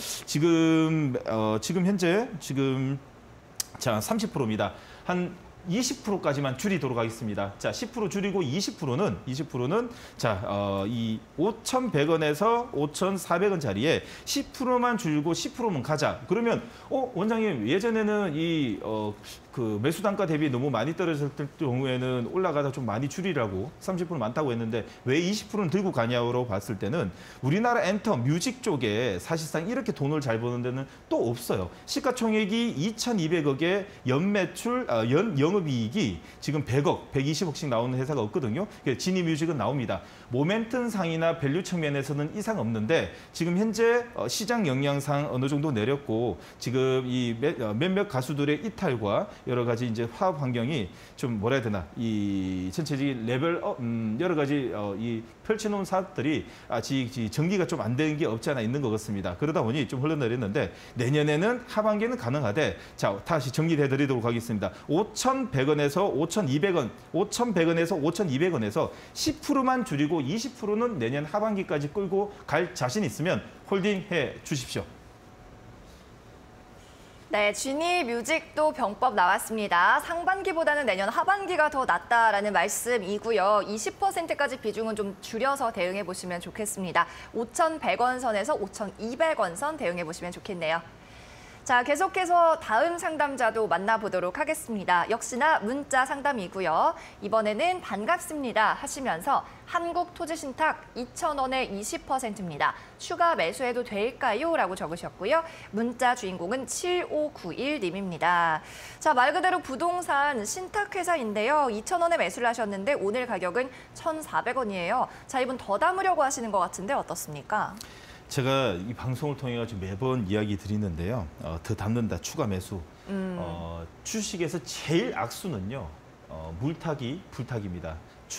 지금 어, 지금 현재 지금 자, 삼십 퍼센트입니다. 한 이십 퍼센트까지만 줄이도록 하겠습니다. 자, 십 퍼센트 줄이고 이십 퍼센트는 이십 퍼센트는 자, 어, 이 오천백 원에서 오천사백 원 자리에 십 퍼센트만 줄이고 십 퍼센트만 가자. 그러면 어, 원장님 예전에는 이 어, 그 매수 단가 대비 너무 많이 떨어졌을 경우에는 올라가다 좀 많이 줄이라고 삼십 퍼센트 많다고 했는데 왜 이십 퍼센트는 들고 가냐고 봤을 때는 우리나라 엔터, 뮤직 쪽에 사실상 이렇게 돈을 잘 버는 데는 또 없어요. 시가총액이 이천이백억에 연매출, 아, 연 영업이익이 지금 백억, 백이십억씩 나오는 회사가 없거든요. 지니뮤직은 나옵니다. 모멘텀 상이나 밸류 측면에서는 이상 없는데 지금 현재 시장 영향상 어느 정도 내렸고 지금 이 몇몇 가수들의 이탈과 여러 가지 이제 화합 환경이 좀 뭐라 해야 되나 이 전체적인 레벨 어, 음, 여러 가지 어, 이 펼쳐놓은 사업들이 아직 전기가 좀 안 되는 게 없지 않아 있는 것 같습니다. 그러다 보니 좀 흘러내렸는데 내년에는 하반기는 가능하되 자 다시 정리해드리도록 하겠습니다. 오천백 원에서 오천이백 원, 오천백 원에서 오천이백 원에서 십 퍼센트만 줄이고 이십 퍼센트는 내년 하반기까지 끌고 갈 자신 있으면 홀딩해 주십시오. 네, 지니 뮤직도 병법 나왔습니다. 상반기보다는 내년 하반기가 더 낫다라는 말씀이고요. 이십 퍼센트까지 비중은 좀 줄여서 대응해 보시면 좋겠습니다. 오천백 원 선에서 오천이백 원 선 대응해 보시면 좋겠네요. 자, 계속해서 다음 상담자도 만나보도록 하겠습니다. 역시나 문자 상담이고요. 이번에는 반갑습니다 하시면서 한국토지신탁 이천 원에 이십 퍼센트입니다. 추가 매수해도 될까요? 라고 적으셨고요. 문자 주인공은 칠오구일 님입니다. 자, 말 그대로 부동산 신탁회사인데요. 이천 원에 매수를 하셨는데 오늘 가격은 천사백 원이에요. 자, 이분 더 담으려고 하시는 것 같은데 어떻습니까? 제가 이 방송을 통해 가지고 매번 이야기 드리는데요. 어, 더 담는다, 추가 매수. 음. 어, 주식에서 제일 악수는요. 어, 물타기, 불타기입니다.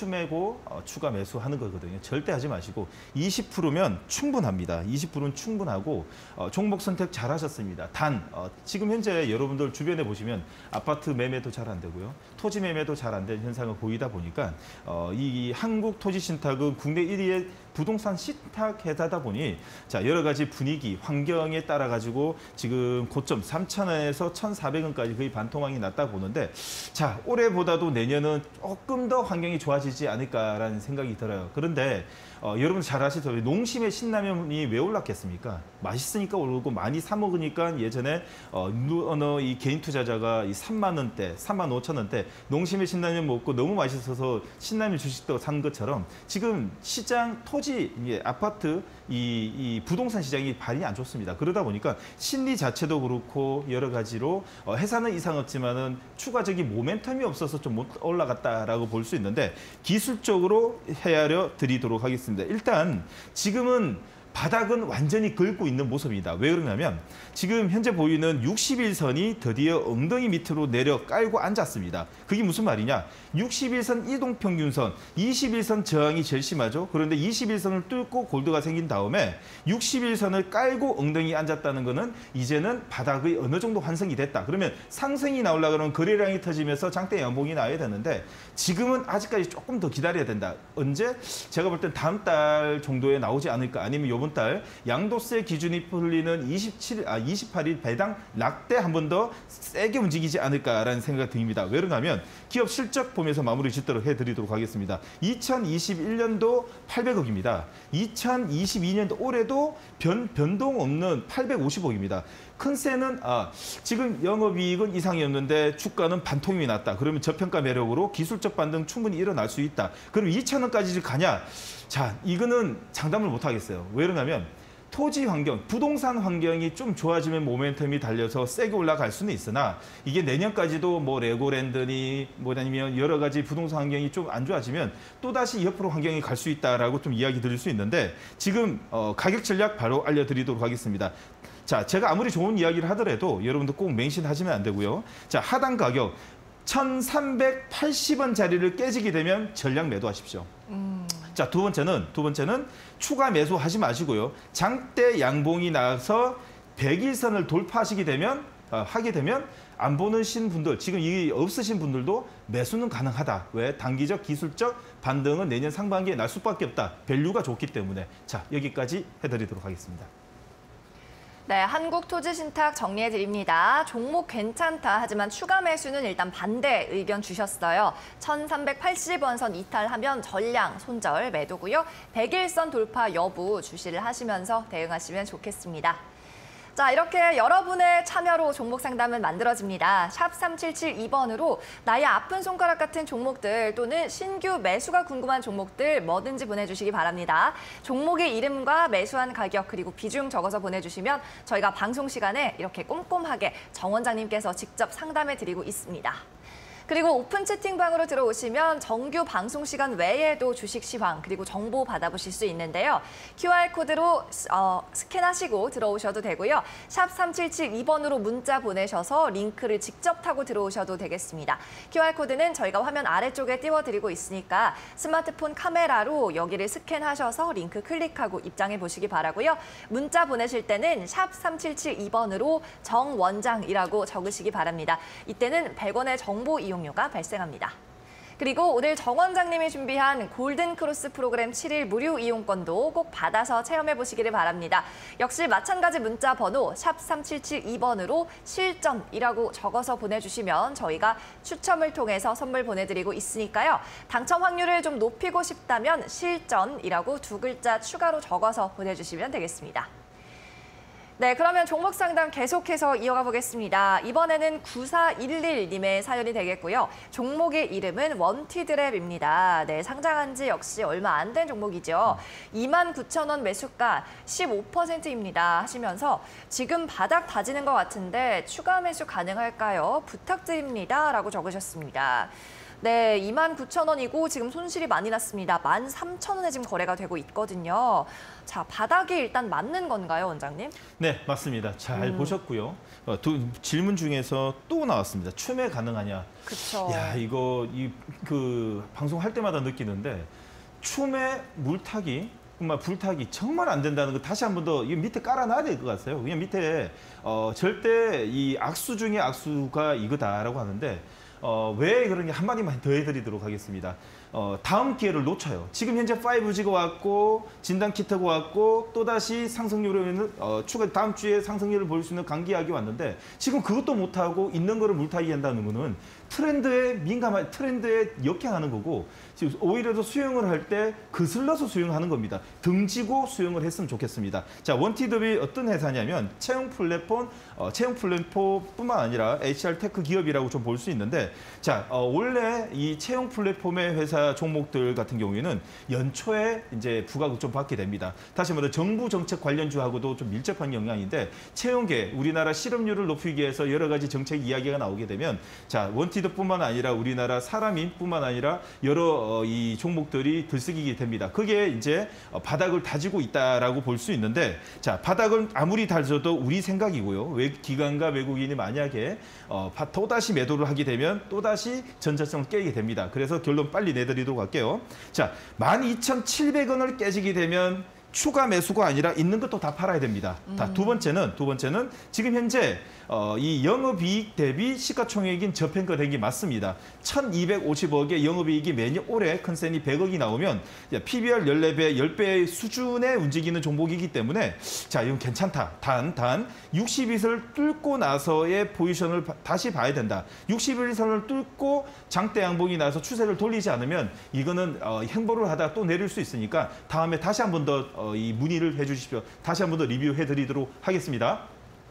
추매고 어, 추가 매수하는 거거든요. 절대 하지 마시고 이십 퍼센트면 충분합니다. 이십 퍼센트는 충분하고 어, 종목 선택 잘하셨습니다. 단 어, 지금 현재 여러분들 주변에 보시면 아파트 매매도 잘 안 되고요. 토지 매매도 잘 안 되는 현상을 보이다 보니까 어, 이 한국토지신탁은 국내 일 위의 부동산 신탁 회사다 보니 자 여러 가지 분위기, 환경에 따라 가지고 지금 고점 삼천 원에서 천사백 원까지 거의 반토막이 났다 보는데 자 올해보다도 내년은 조금 더 환경이 좋아지지 않을까라는 생각이 들어요. 그런데 어, 여러분 잘 아시다시피 농심의 신라면이 왜 올랐겠습니까? 맛있으니까 오르고 많이 사 먹으니까 예전에 어, 어느 이 개인 투자자가 이 삼만 원대, 삼만 오천 원대 농심의 신라면 먹고 너무 맛있어서 신라면 주식도 산 것처럼 지금 시장 토지, 예, 아파트, 이, 이 부동산 시장이 발이 안 좋습니다. 그러다 보니까 심리 자체도 그렇고 여러 가지로 어, 회사는 이상 없지만은 추가적인 모멘텀이 없어서 좀 못 올라갔다라고 볼 수 있는데 기술적으로 헤아려 드리도록 하겠습니다. 일단 지금은 바닥은 완전히 긁고 있는 모습입니다. 왜 그러냐면 지금 현재 보이는 육십일 선이 드디어 엉덩이 밑으로 내려 깔고 앉았습니다. 그게 무슨 말이냐? 육십일 선 이동평균선, 이십일 선 저항이 제일 심하죠. 그런데 이십일 선을 뚫고 골드가 생긴 다음에 육십일 선을 깔고 엉덩이 앉았다는 거는 이제는 바닥의 어느 정도 환승이 됐다. 그러면 상승이 나오려고 하면 거래량이 터지면서 장대 양봉이 나와야 되는데 지금은 아직까지 조금 더 기다려야 된다. 언제? 제가 볼 땐 다음 달 정도에 나오지 않을까. 아니면 이번 달 양도세 기준이 풀리는 이십칠, 아, 이십팔 일 배당 낙대 한 번 더 세게 움직이지 않을까라는 생각이 듭니다. 왜 그러냐면 기업 실적 보면서 마무리 짓도록 해드리도록 하겠습니다. 이천이십일 년도 팔백억입니다. 이천이십이 년도 올해도 변, 변동 없는 팔백오십억입니다. 컨센은 아, 지금 영업이익은 이상이 없는데 주가는 반토막이 났다. 그러면 저평가 매력으로 기술적 반등 충분히 일어날 수 있다. 그럼 이천 원까지 가냐? 자, 이거는 장담을 못 하겠어요. 왜 그러냐면 토지 환경, 부동산 환경이 좀 좋아지면 모멘텀이 달려서 세게 올라갈 수는 있으나 이게 내년까지도 뭐 레고랜드니 뭐 아니면 여러 가지 부동산 환경이 좀 안 좋아지면 또다시 옆으로 환경이 갈 수 있다라고 좀 이야기 드릴 수 있는데 지금 어, 가격 전략 바로 알려드리도록 하겠습니다. 자, 제가 아무리 좋은 이야기를 하더라도 여러분들 꼭 맹신하시면 안 되고요. 자, 하단 가격 천삼백팔십 원짜리를 깨지게 되면 전량 매도하십시오. 음. 자, 두 번째는 두 번째는 추가 매수하지 마시고요. 장대 양봉이 나서 백일선을 돌파하시게 되면 어, 하게 되면 안 보시는 분들, 지금 이 없으신 분들도 매수는 가능하다. 왜? 단기적 기술적 반등은 내년 상반기에 날 수밖에 없다. 밸류가 좋기 때문에. 자, 여기까지 해드리도록 하겠습니다. 네, 한국토지신탁 정리해드립니다. 종목 괜찮다 하지만 추가 매수는 일단 반대 의견 주셨어요. 천삼백팔십 원 선 이탈하면 전량 손절 매도고요. 백일선 돌파 여부 주시를 하시면서 대응하시면 좋겠습니다. 자, 이렇게 여러분의 참여로 종목 상담은 만들어집니다. 샵 삼칠칠이 번으로 나의 아픈 손가락 같은 종목들 또는 신규 매수가 궁금한 종목들 뭐든지 보내주시기 바랍니다. 종목의 이름과 매수한 가격 그리고 비중 적어서 보내주시면 저희가 방송 시간에 이렇게 꼼꼼하게 정 원장님께서 직접 상담해드리고 있습니다. 그리고 오픈 채팅방으로 들어오시면 정규 방송 시간 외에도 주식 시황 그리고 정보 받아보실 수 있는데요. 큐알코드로 어, 스캔하시고 들어오셔도 되고요. 샵 삼칠칠이 번으로 문자 보내셔서 링크를 직접 타고 들어오셔도 되겠습니다. 큐알코드는 저희가 화면 아래쪽에 띄워드리고 있으니까 스마트폰 카메라로 여기를 스캔하셔서 링크 클릭하고 입장해 보시기 바라고요. 문자 보내실 때는 샵 삼칠칠이 번으로 정원장이라고 적으시기 바랍니다. 이때는 백 원의 정보 이용 료가 발생합니다. 그리고 오늘 정 원장님이 준비한 골든크로스 프로그램 칠 일 무료 이용권도 꼭 받아서 체험해 보시기를 바랍니다. 역시 마찬가지 문자 번호 샵 삼칠칠이 번으로 실전이라고 적어서 보내주시면 저희가 추첨을 통해서 선물 보내드리고 있으니까요. 당첨 확률을 좀 높이고 싶다면 실전이라고 두 글자 추가로 적어서 보내주시면 되겠습니다. 네, 그러면 종목 상담 계속해서 이어가 보겠습니다. 이번에는 구사일일 님의 사연이 되겠고요. 종목의 이름은 원티드랩입니다. 네, 상장한 지 역시 얼마 안 된 종목이죠. 이만 구천 원 매수가 십오 퍼센트입니다. 하시면서 지금 바닥 다지는 것 같은데 추가 매수 가능할까요? 부탁드립니다. 라고 적으셨습니다. 네, 이만 구천 원이고 지금 손실이 많이 났습니다. 만 삼천 원에 지금 거래가 되고 있거든요. 자, 바닥이 일단 맞는 건가요, 원장님? 네, 맞습니다. 잘 음. 보셨고요. 어, 두 질문 중에서 또 나왔습니다. 추매 가능하냐? 그렇죠. 야, 이거 이 그 방송할 때마다 느끼는데 추매 물타기 정말 불타기 정말 안 된다는 거 다시 한 번 더 이 밑에 깔아놔야 될 것 같아요. 그냥 밑에 어, 절대 이 악수 중에 악수가 이거다라고 하는데 어, 왜 그러냐 한마디만 더 해드리도록 하겠습니다. 어, 다음 기회를 놓쳐요. 지금 현재 파이브지가 왔고 진단키트가 왔고 또다시 상승률을 어, 추가 다음 주에 상승률을 볼 수 있는 강기약이 왔는데 지금 그것도 못하고 있는 거를 물타기 한다는 거는 트렌드에 민감한 트렌드에 역행하는 거고 지금 오히려 더 수영을 할 때 거슬러서 수영하는 겁니다. 등지고 수영을 했으면 좋겠습니다. 자, 원티드비 어떤 회사냐면 채용 플랫폼, 어, 채용 플랫폼뿐만 아니라 에이치알 테크 기업이라고 좀 볼 수 있는데 자, 어, 원래 이 채용 플랫폼의 회사 종목들 같은 경우에는 연초에 이제 부각을 좀 받게 됩니다. 다시 말해 정부 정책 관련주하고도 좀 밀접한 영향인데 채용계 우리나라 실업률을 높이기 위해서 여러 가지 정책 이야기가 나오게 되면 자, 원티드뿐만 아니라 우리나라 사람인뿐만 아니라 여러 어, 이 종목들이 들썩이게 됩니다. 그게 이제 어, 바닥을 다지고 있다라고 볼 수 있는데 자, 바닥을 아무리 다져도 우리 생각이고요. 외, 기관과 외국인이 만약에 어, 또다시 매도를 하게 되면 또다시 전자성을 깨게 됩니다. 그래서 결론 빨리 내드리도록 할게요. 자, 만 이천칠백 원을 깨지게 되면 추가 매수가 아니라 있는 것도 다 팔아야 됩니다. 음. 자, 두 번째는 두 번째는 지금 현재 어, 이 영업이익 대비 시가총액인 저평가된 게 맞습니다. 천이백오십억의 영업이익이 매년 올해 컨센이 백억이 나오면 피비알 십사 배, 십 배 수준에 움직이는 종목이기 때문에 자, 이건 괜찮다. 단, 단 육십 일선을 뚫고 나서의 포지션을 다시 봐야 된다. 육십 일선을 뚫고 장대 양봉이 나서 추세를 돌리지 않으면 이거는 어, 행보를 하다가 또 내릴 수 있으니까 다음에 다시 한 번 더 어, 이 문의를 해주십시오. 다시 한 번 더 리뷰해드리도록 하겠습니다.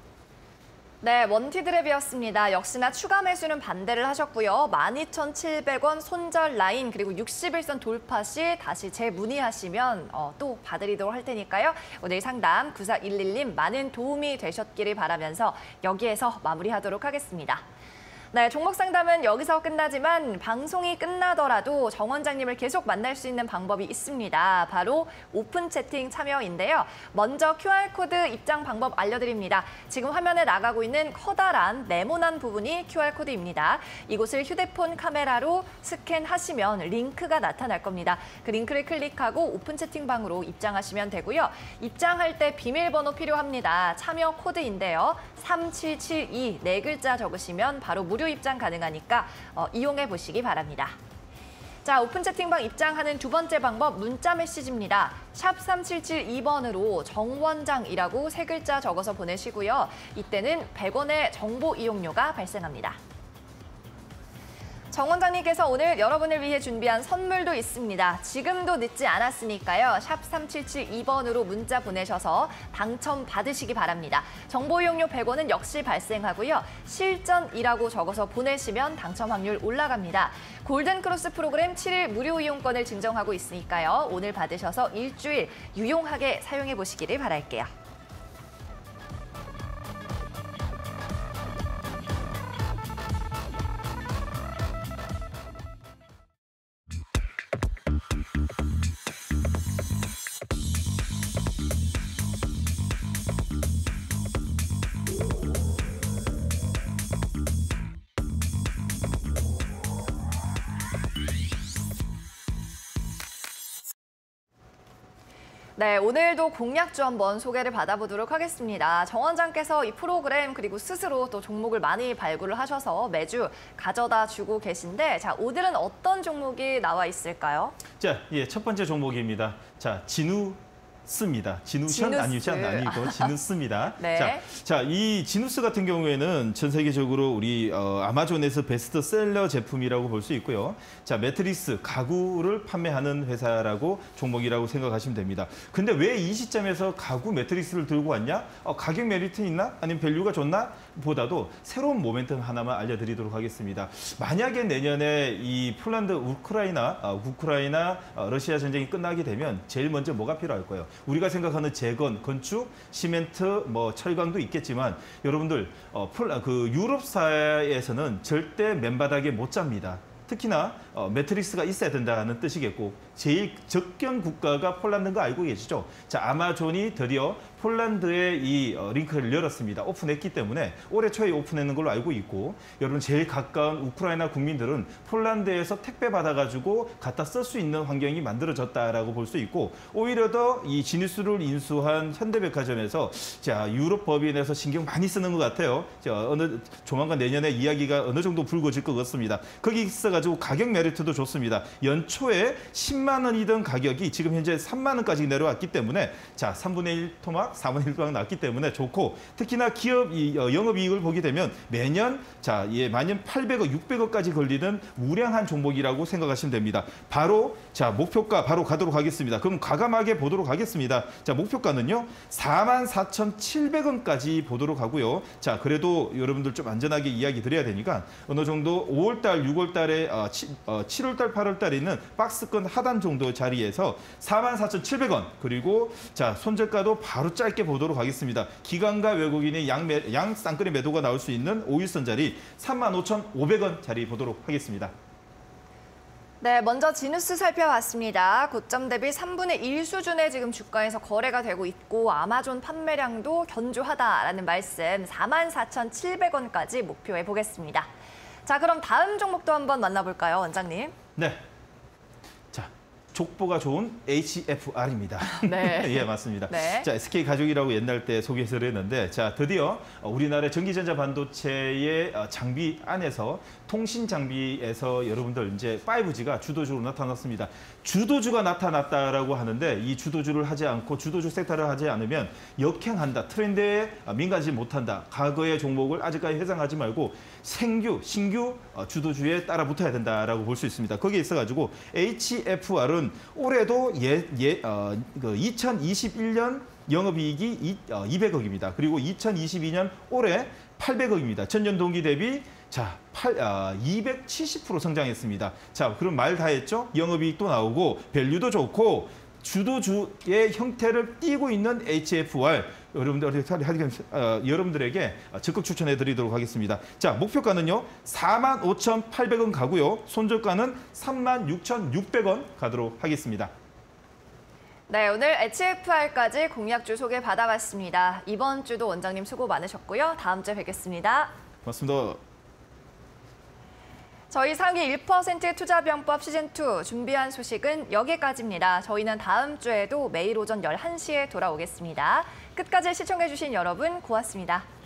네, 원티드랩이었습니다. 역시나 추가 매수는 반대를 하셨고요. 만 이천칠백 원 손절 라인 그리고 육십 일선 돌파 시 다시 재문의하시면 어, 또 봐드리도록 할 테니까요. 오늘 상담 구사일일 님 많은 도움이 되셨기를 바라면서 여기에서 마무리하도록 하겠습니다. 네, 종목 상담은 여기서 끝나지만 방송이 끝나더라도 정 원장님을 계속 만날 수 있는 방법이 있습니다. 바로 오픈 채팅 참여인데요. 먼저 큐알코드 입장 방법 알려드립니다. 지금 화면에 나가고 있는 커다란 네모난 부분이 큐알코드입니다. 이곳을 휴대폰 카메라로 스캔하시면 링크가 나타날 겁니다. 그 링크를 클릭하고 오픈 채팅방으로 입장하시면 되고요. 입장할 때 비밀번호 필요합니다. 참여 코드인데요. 삼칠칠이 네 글자 적으시면 바로 무료 입장 가능하니까 어, 이용해 보시기 바랍니다. 자, 오픈 채팅방 입장하는 두 번째 방법 문자 메시지입니다. 샵 삼칠칠이 번으로 정원장이라고 세 글자 적어서 보내시고요. 이때는 백 원의 정보 이용료가 발생합니다. 정 원장님께서 오늘 여러분을 위해 준비한 선물도 있습니다. 지금도 늦지 않았으니까요. 샵 삼칠칠이 번으로 문자 보내셔서 당첨 받으시기 바랍니다. 정보 이용료 백 원은 역시 발생하고요. 실전이라고 적어서 보내시면 당첨 확률 올라갑니다. 골든크로스 프로그램 칠 일 무료 이용권을 증정하고 있으니까요. 오늘 받으셔서 일주일 유용하게 사용해 보시기를 바랄게요. 네, 오늘도 공약주 한번 소개를 받아보도록 하겠습니다. 정 원장께서 이 프로그램 그리고 스스로 또 종목을 많이 발굴을 하셔서 매주 가져다 주고 계신데, 자, 오늘은 어떤 종목이 나와 있을까요? 자, 예, 첫 번째 종목입니다. 자, 진우. 습니다. 지누션 아니죠, 아니고 지누스입니다. 네. 자, 자, 이 지누스 같은 경우에는 전 세계적으로 우리 어, 아마존에서 베스트셀러 제품이라고 볼 수 있고요. 자, 매트리스 가구를 판매하는 회사라고 종목이라고 생각하시면 됩니다. 근데 왜 이 시점에서 가구 매트리스를 들고 왔냐? 어, 가격 메리트 있나? 아니면 밸류가 좋나? 보다도 새로운 모멘텀 하나만 알려드리도록 하겠습니다. 만약에 내년에 이 폴란드, 우크라이나, 어, 우크라이나, 어, 러시아 전쟁이 끝나게 되면 제일 먼저 뭐가 필요할 거예요? 우리가 생각하는 재건, 건축, 시멘트, 뭐 철강도 있겠지만 여러분들 어, 그 유럽사에서는 절대 맨바닥에 못 잡니다. 특히나 어, 매트리스가 있어야 된다는 뜻이겠고, 제일 접경 국가가 폴란드인 거 알고 계시죠? 자, 아마존이 드디어 폴란드에 이 어, 링크를 열었습니다. 오픈했기 때문에 올해 초에 오픈했는 걸로 알고 있고, 여러분 제일 가까운 우크라이나 국민들은 폴란드에서 택배 받아가지고 갖다 쓸 수 있는 환경이 만들어졌다라고 볼 수 있고, 오히려 더 이 지니스를 인수한 현대백화점에서 자, 유럽 법인에서 신경 많이 쓰는 것 같아요. 자, 어느 조만간 내년에 이야기가 어느 정도 불거질 것 같습니다. 거기 있어가지고 가격 메리트도 좋습니다. 연초에 십만 원이던 가격이 지금 현재 삼만 원까지 내려왔기 때문에, 자, 삼분의 일 토막, 사분의 일 토막 났기 때문에 좋고, 특히나 기업 이, 어, 영업이익을 보게 되면 매년 자, 예, 매년 팔백억, 육백억까지 걸리는 우량한 종목이라고 생각하시면 됩니다. 바로 자, 목표가 바로 가도록 하겠습니다. 그럼 과감하게 보도록 하겠습니다. 자, 목표가는요 사만 사천칠백 원까지 보도록 하고요. 자, 그래도 여러분들 좀 안전하게 이야기 드려야 되니까 어느 정도 오월달, 유월달에 어, 어, 칠월달, 팔월달에 있는 박스권 하단 정도 자리에서 사만 사천칠백 원, 그리고 자, 손절가도 바로 짧게 보도록 하겠습니다. 기관과 외국인의 양, 매, 양 쌍끌이 매도가 나올 수 있는 오일선 자리 삼만 오천오백 원 자리 보도록 하겠습니다. 네, 먼저 지누스 살펴봤습니다. 고점 대비 삼분의 일 수준의 지금 주가에서 거래가 되고 있고, 아마존 판매량도 견조하다라는 말씀, 사만 사천칠백 원까지 목표해 보겠습니다. 자, 그럼 다음 종목도 한번 만나볼까요, 원장님? 네. 자, 족보가 좋은 에이치에프알입니다. 네. 예, 맞습니다. 네. 자, 에스케이 가족이라고 옛날 때 소개해서 했는데, 자, 드디어 우리나라의 전기전자 반도체의 장비 안에서 통신 장비에서 여러분들 이제 파이브지가 주도주로 나타났습니다. 주도주가 나타났다라고 하는데, 이 주도주를 하지 않고 주도주 섹터를 하지 않으면 역행한다, 트렌드에 민감하지 못한다. 과거의 종목을 아직까지 회상하지 말고 생규, 신규 주도주에 따라 붙어야 된다라고 볼 수 있습니다. 거기에 있어가지고 에이치에프알은 올해도 예, 예, 어, 그 이천이십일 년 영업이익이 이백억입니다. 그리고 이천이십이 년 올해 팔백억입니다. 전년 동기 대비 자, 팔, 아, 이백칠십 퍼센트 성장했습니다. 자, 그럼 말 다 했죠? 영업이익도 나오고 밸류도 좋고 주도주의 형태를 띠고 있는 에이치에프알, 여러분들, 어, 여러분들에게 적극 추천해 드리도록 하겠습니다. 자, 목표가는요 사만 오천팔백 원 가고요. 손절가는 삼만 육천육백 원 가도록 하겠습니다. 네, 오늘 에이치에프알까지 공약주 소개 받아봤습니다. 이번 주도 원장님 수고 많으셨고요. 다음 주에 뵙겠습니다. 고맙습니다. 저희 상위 일 퍼센트 투자병법 시즌이 준비한 소식은 여기까지입니다. 저희는 다음 주에도 매일 오전 열한 시에 돌아오겠습니다. 끝까지 시청해주신 여러분 고맙습니다.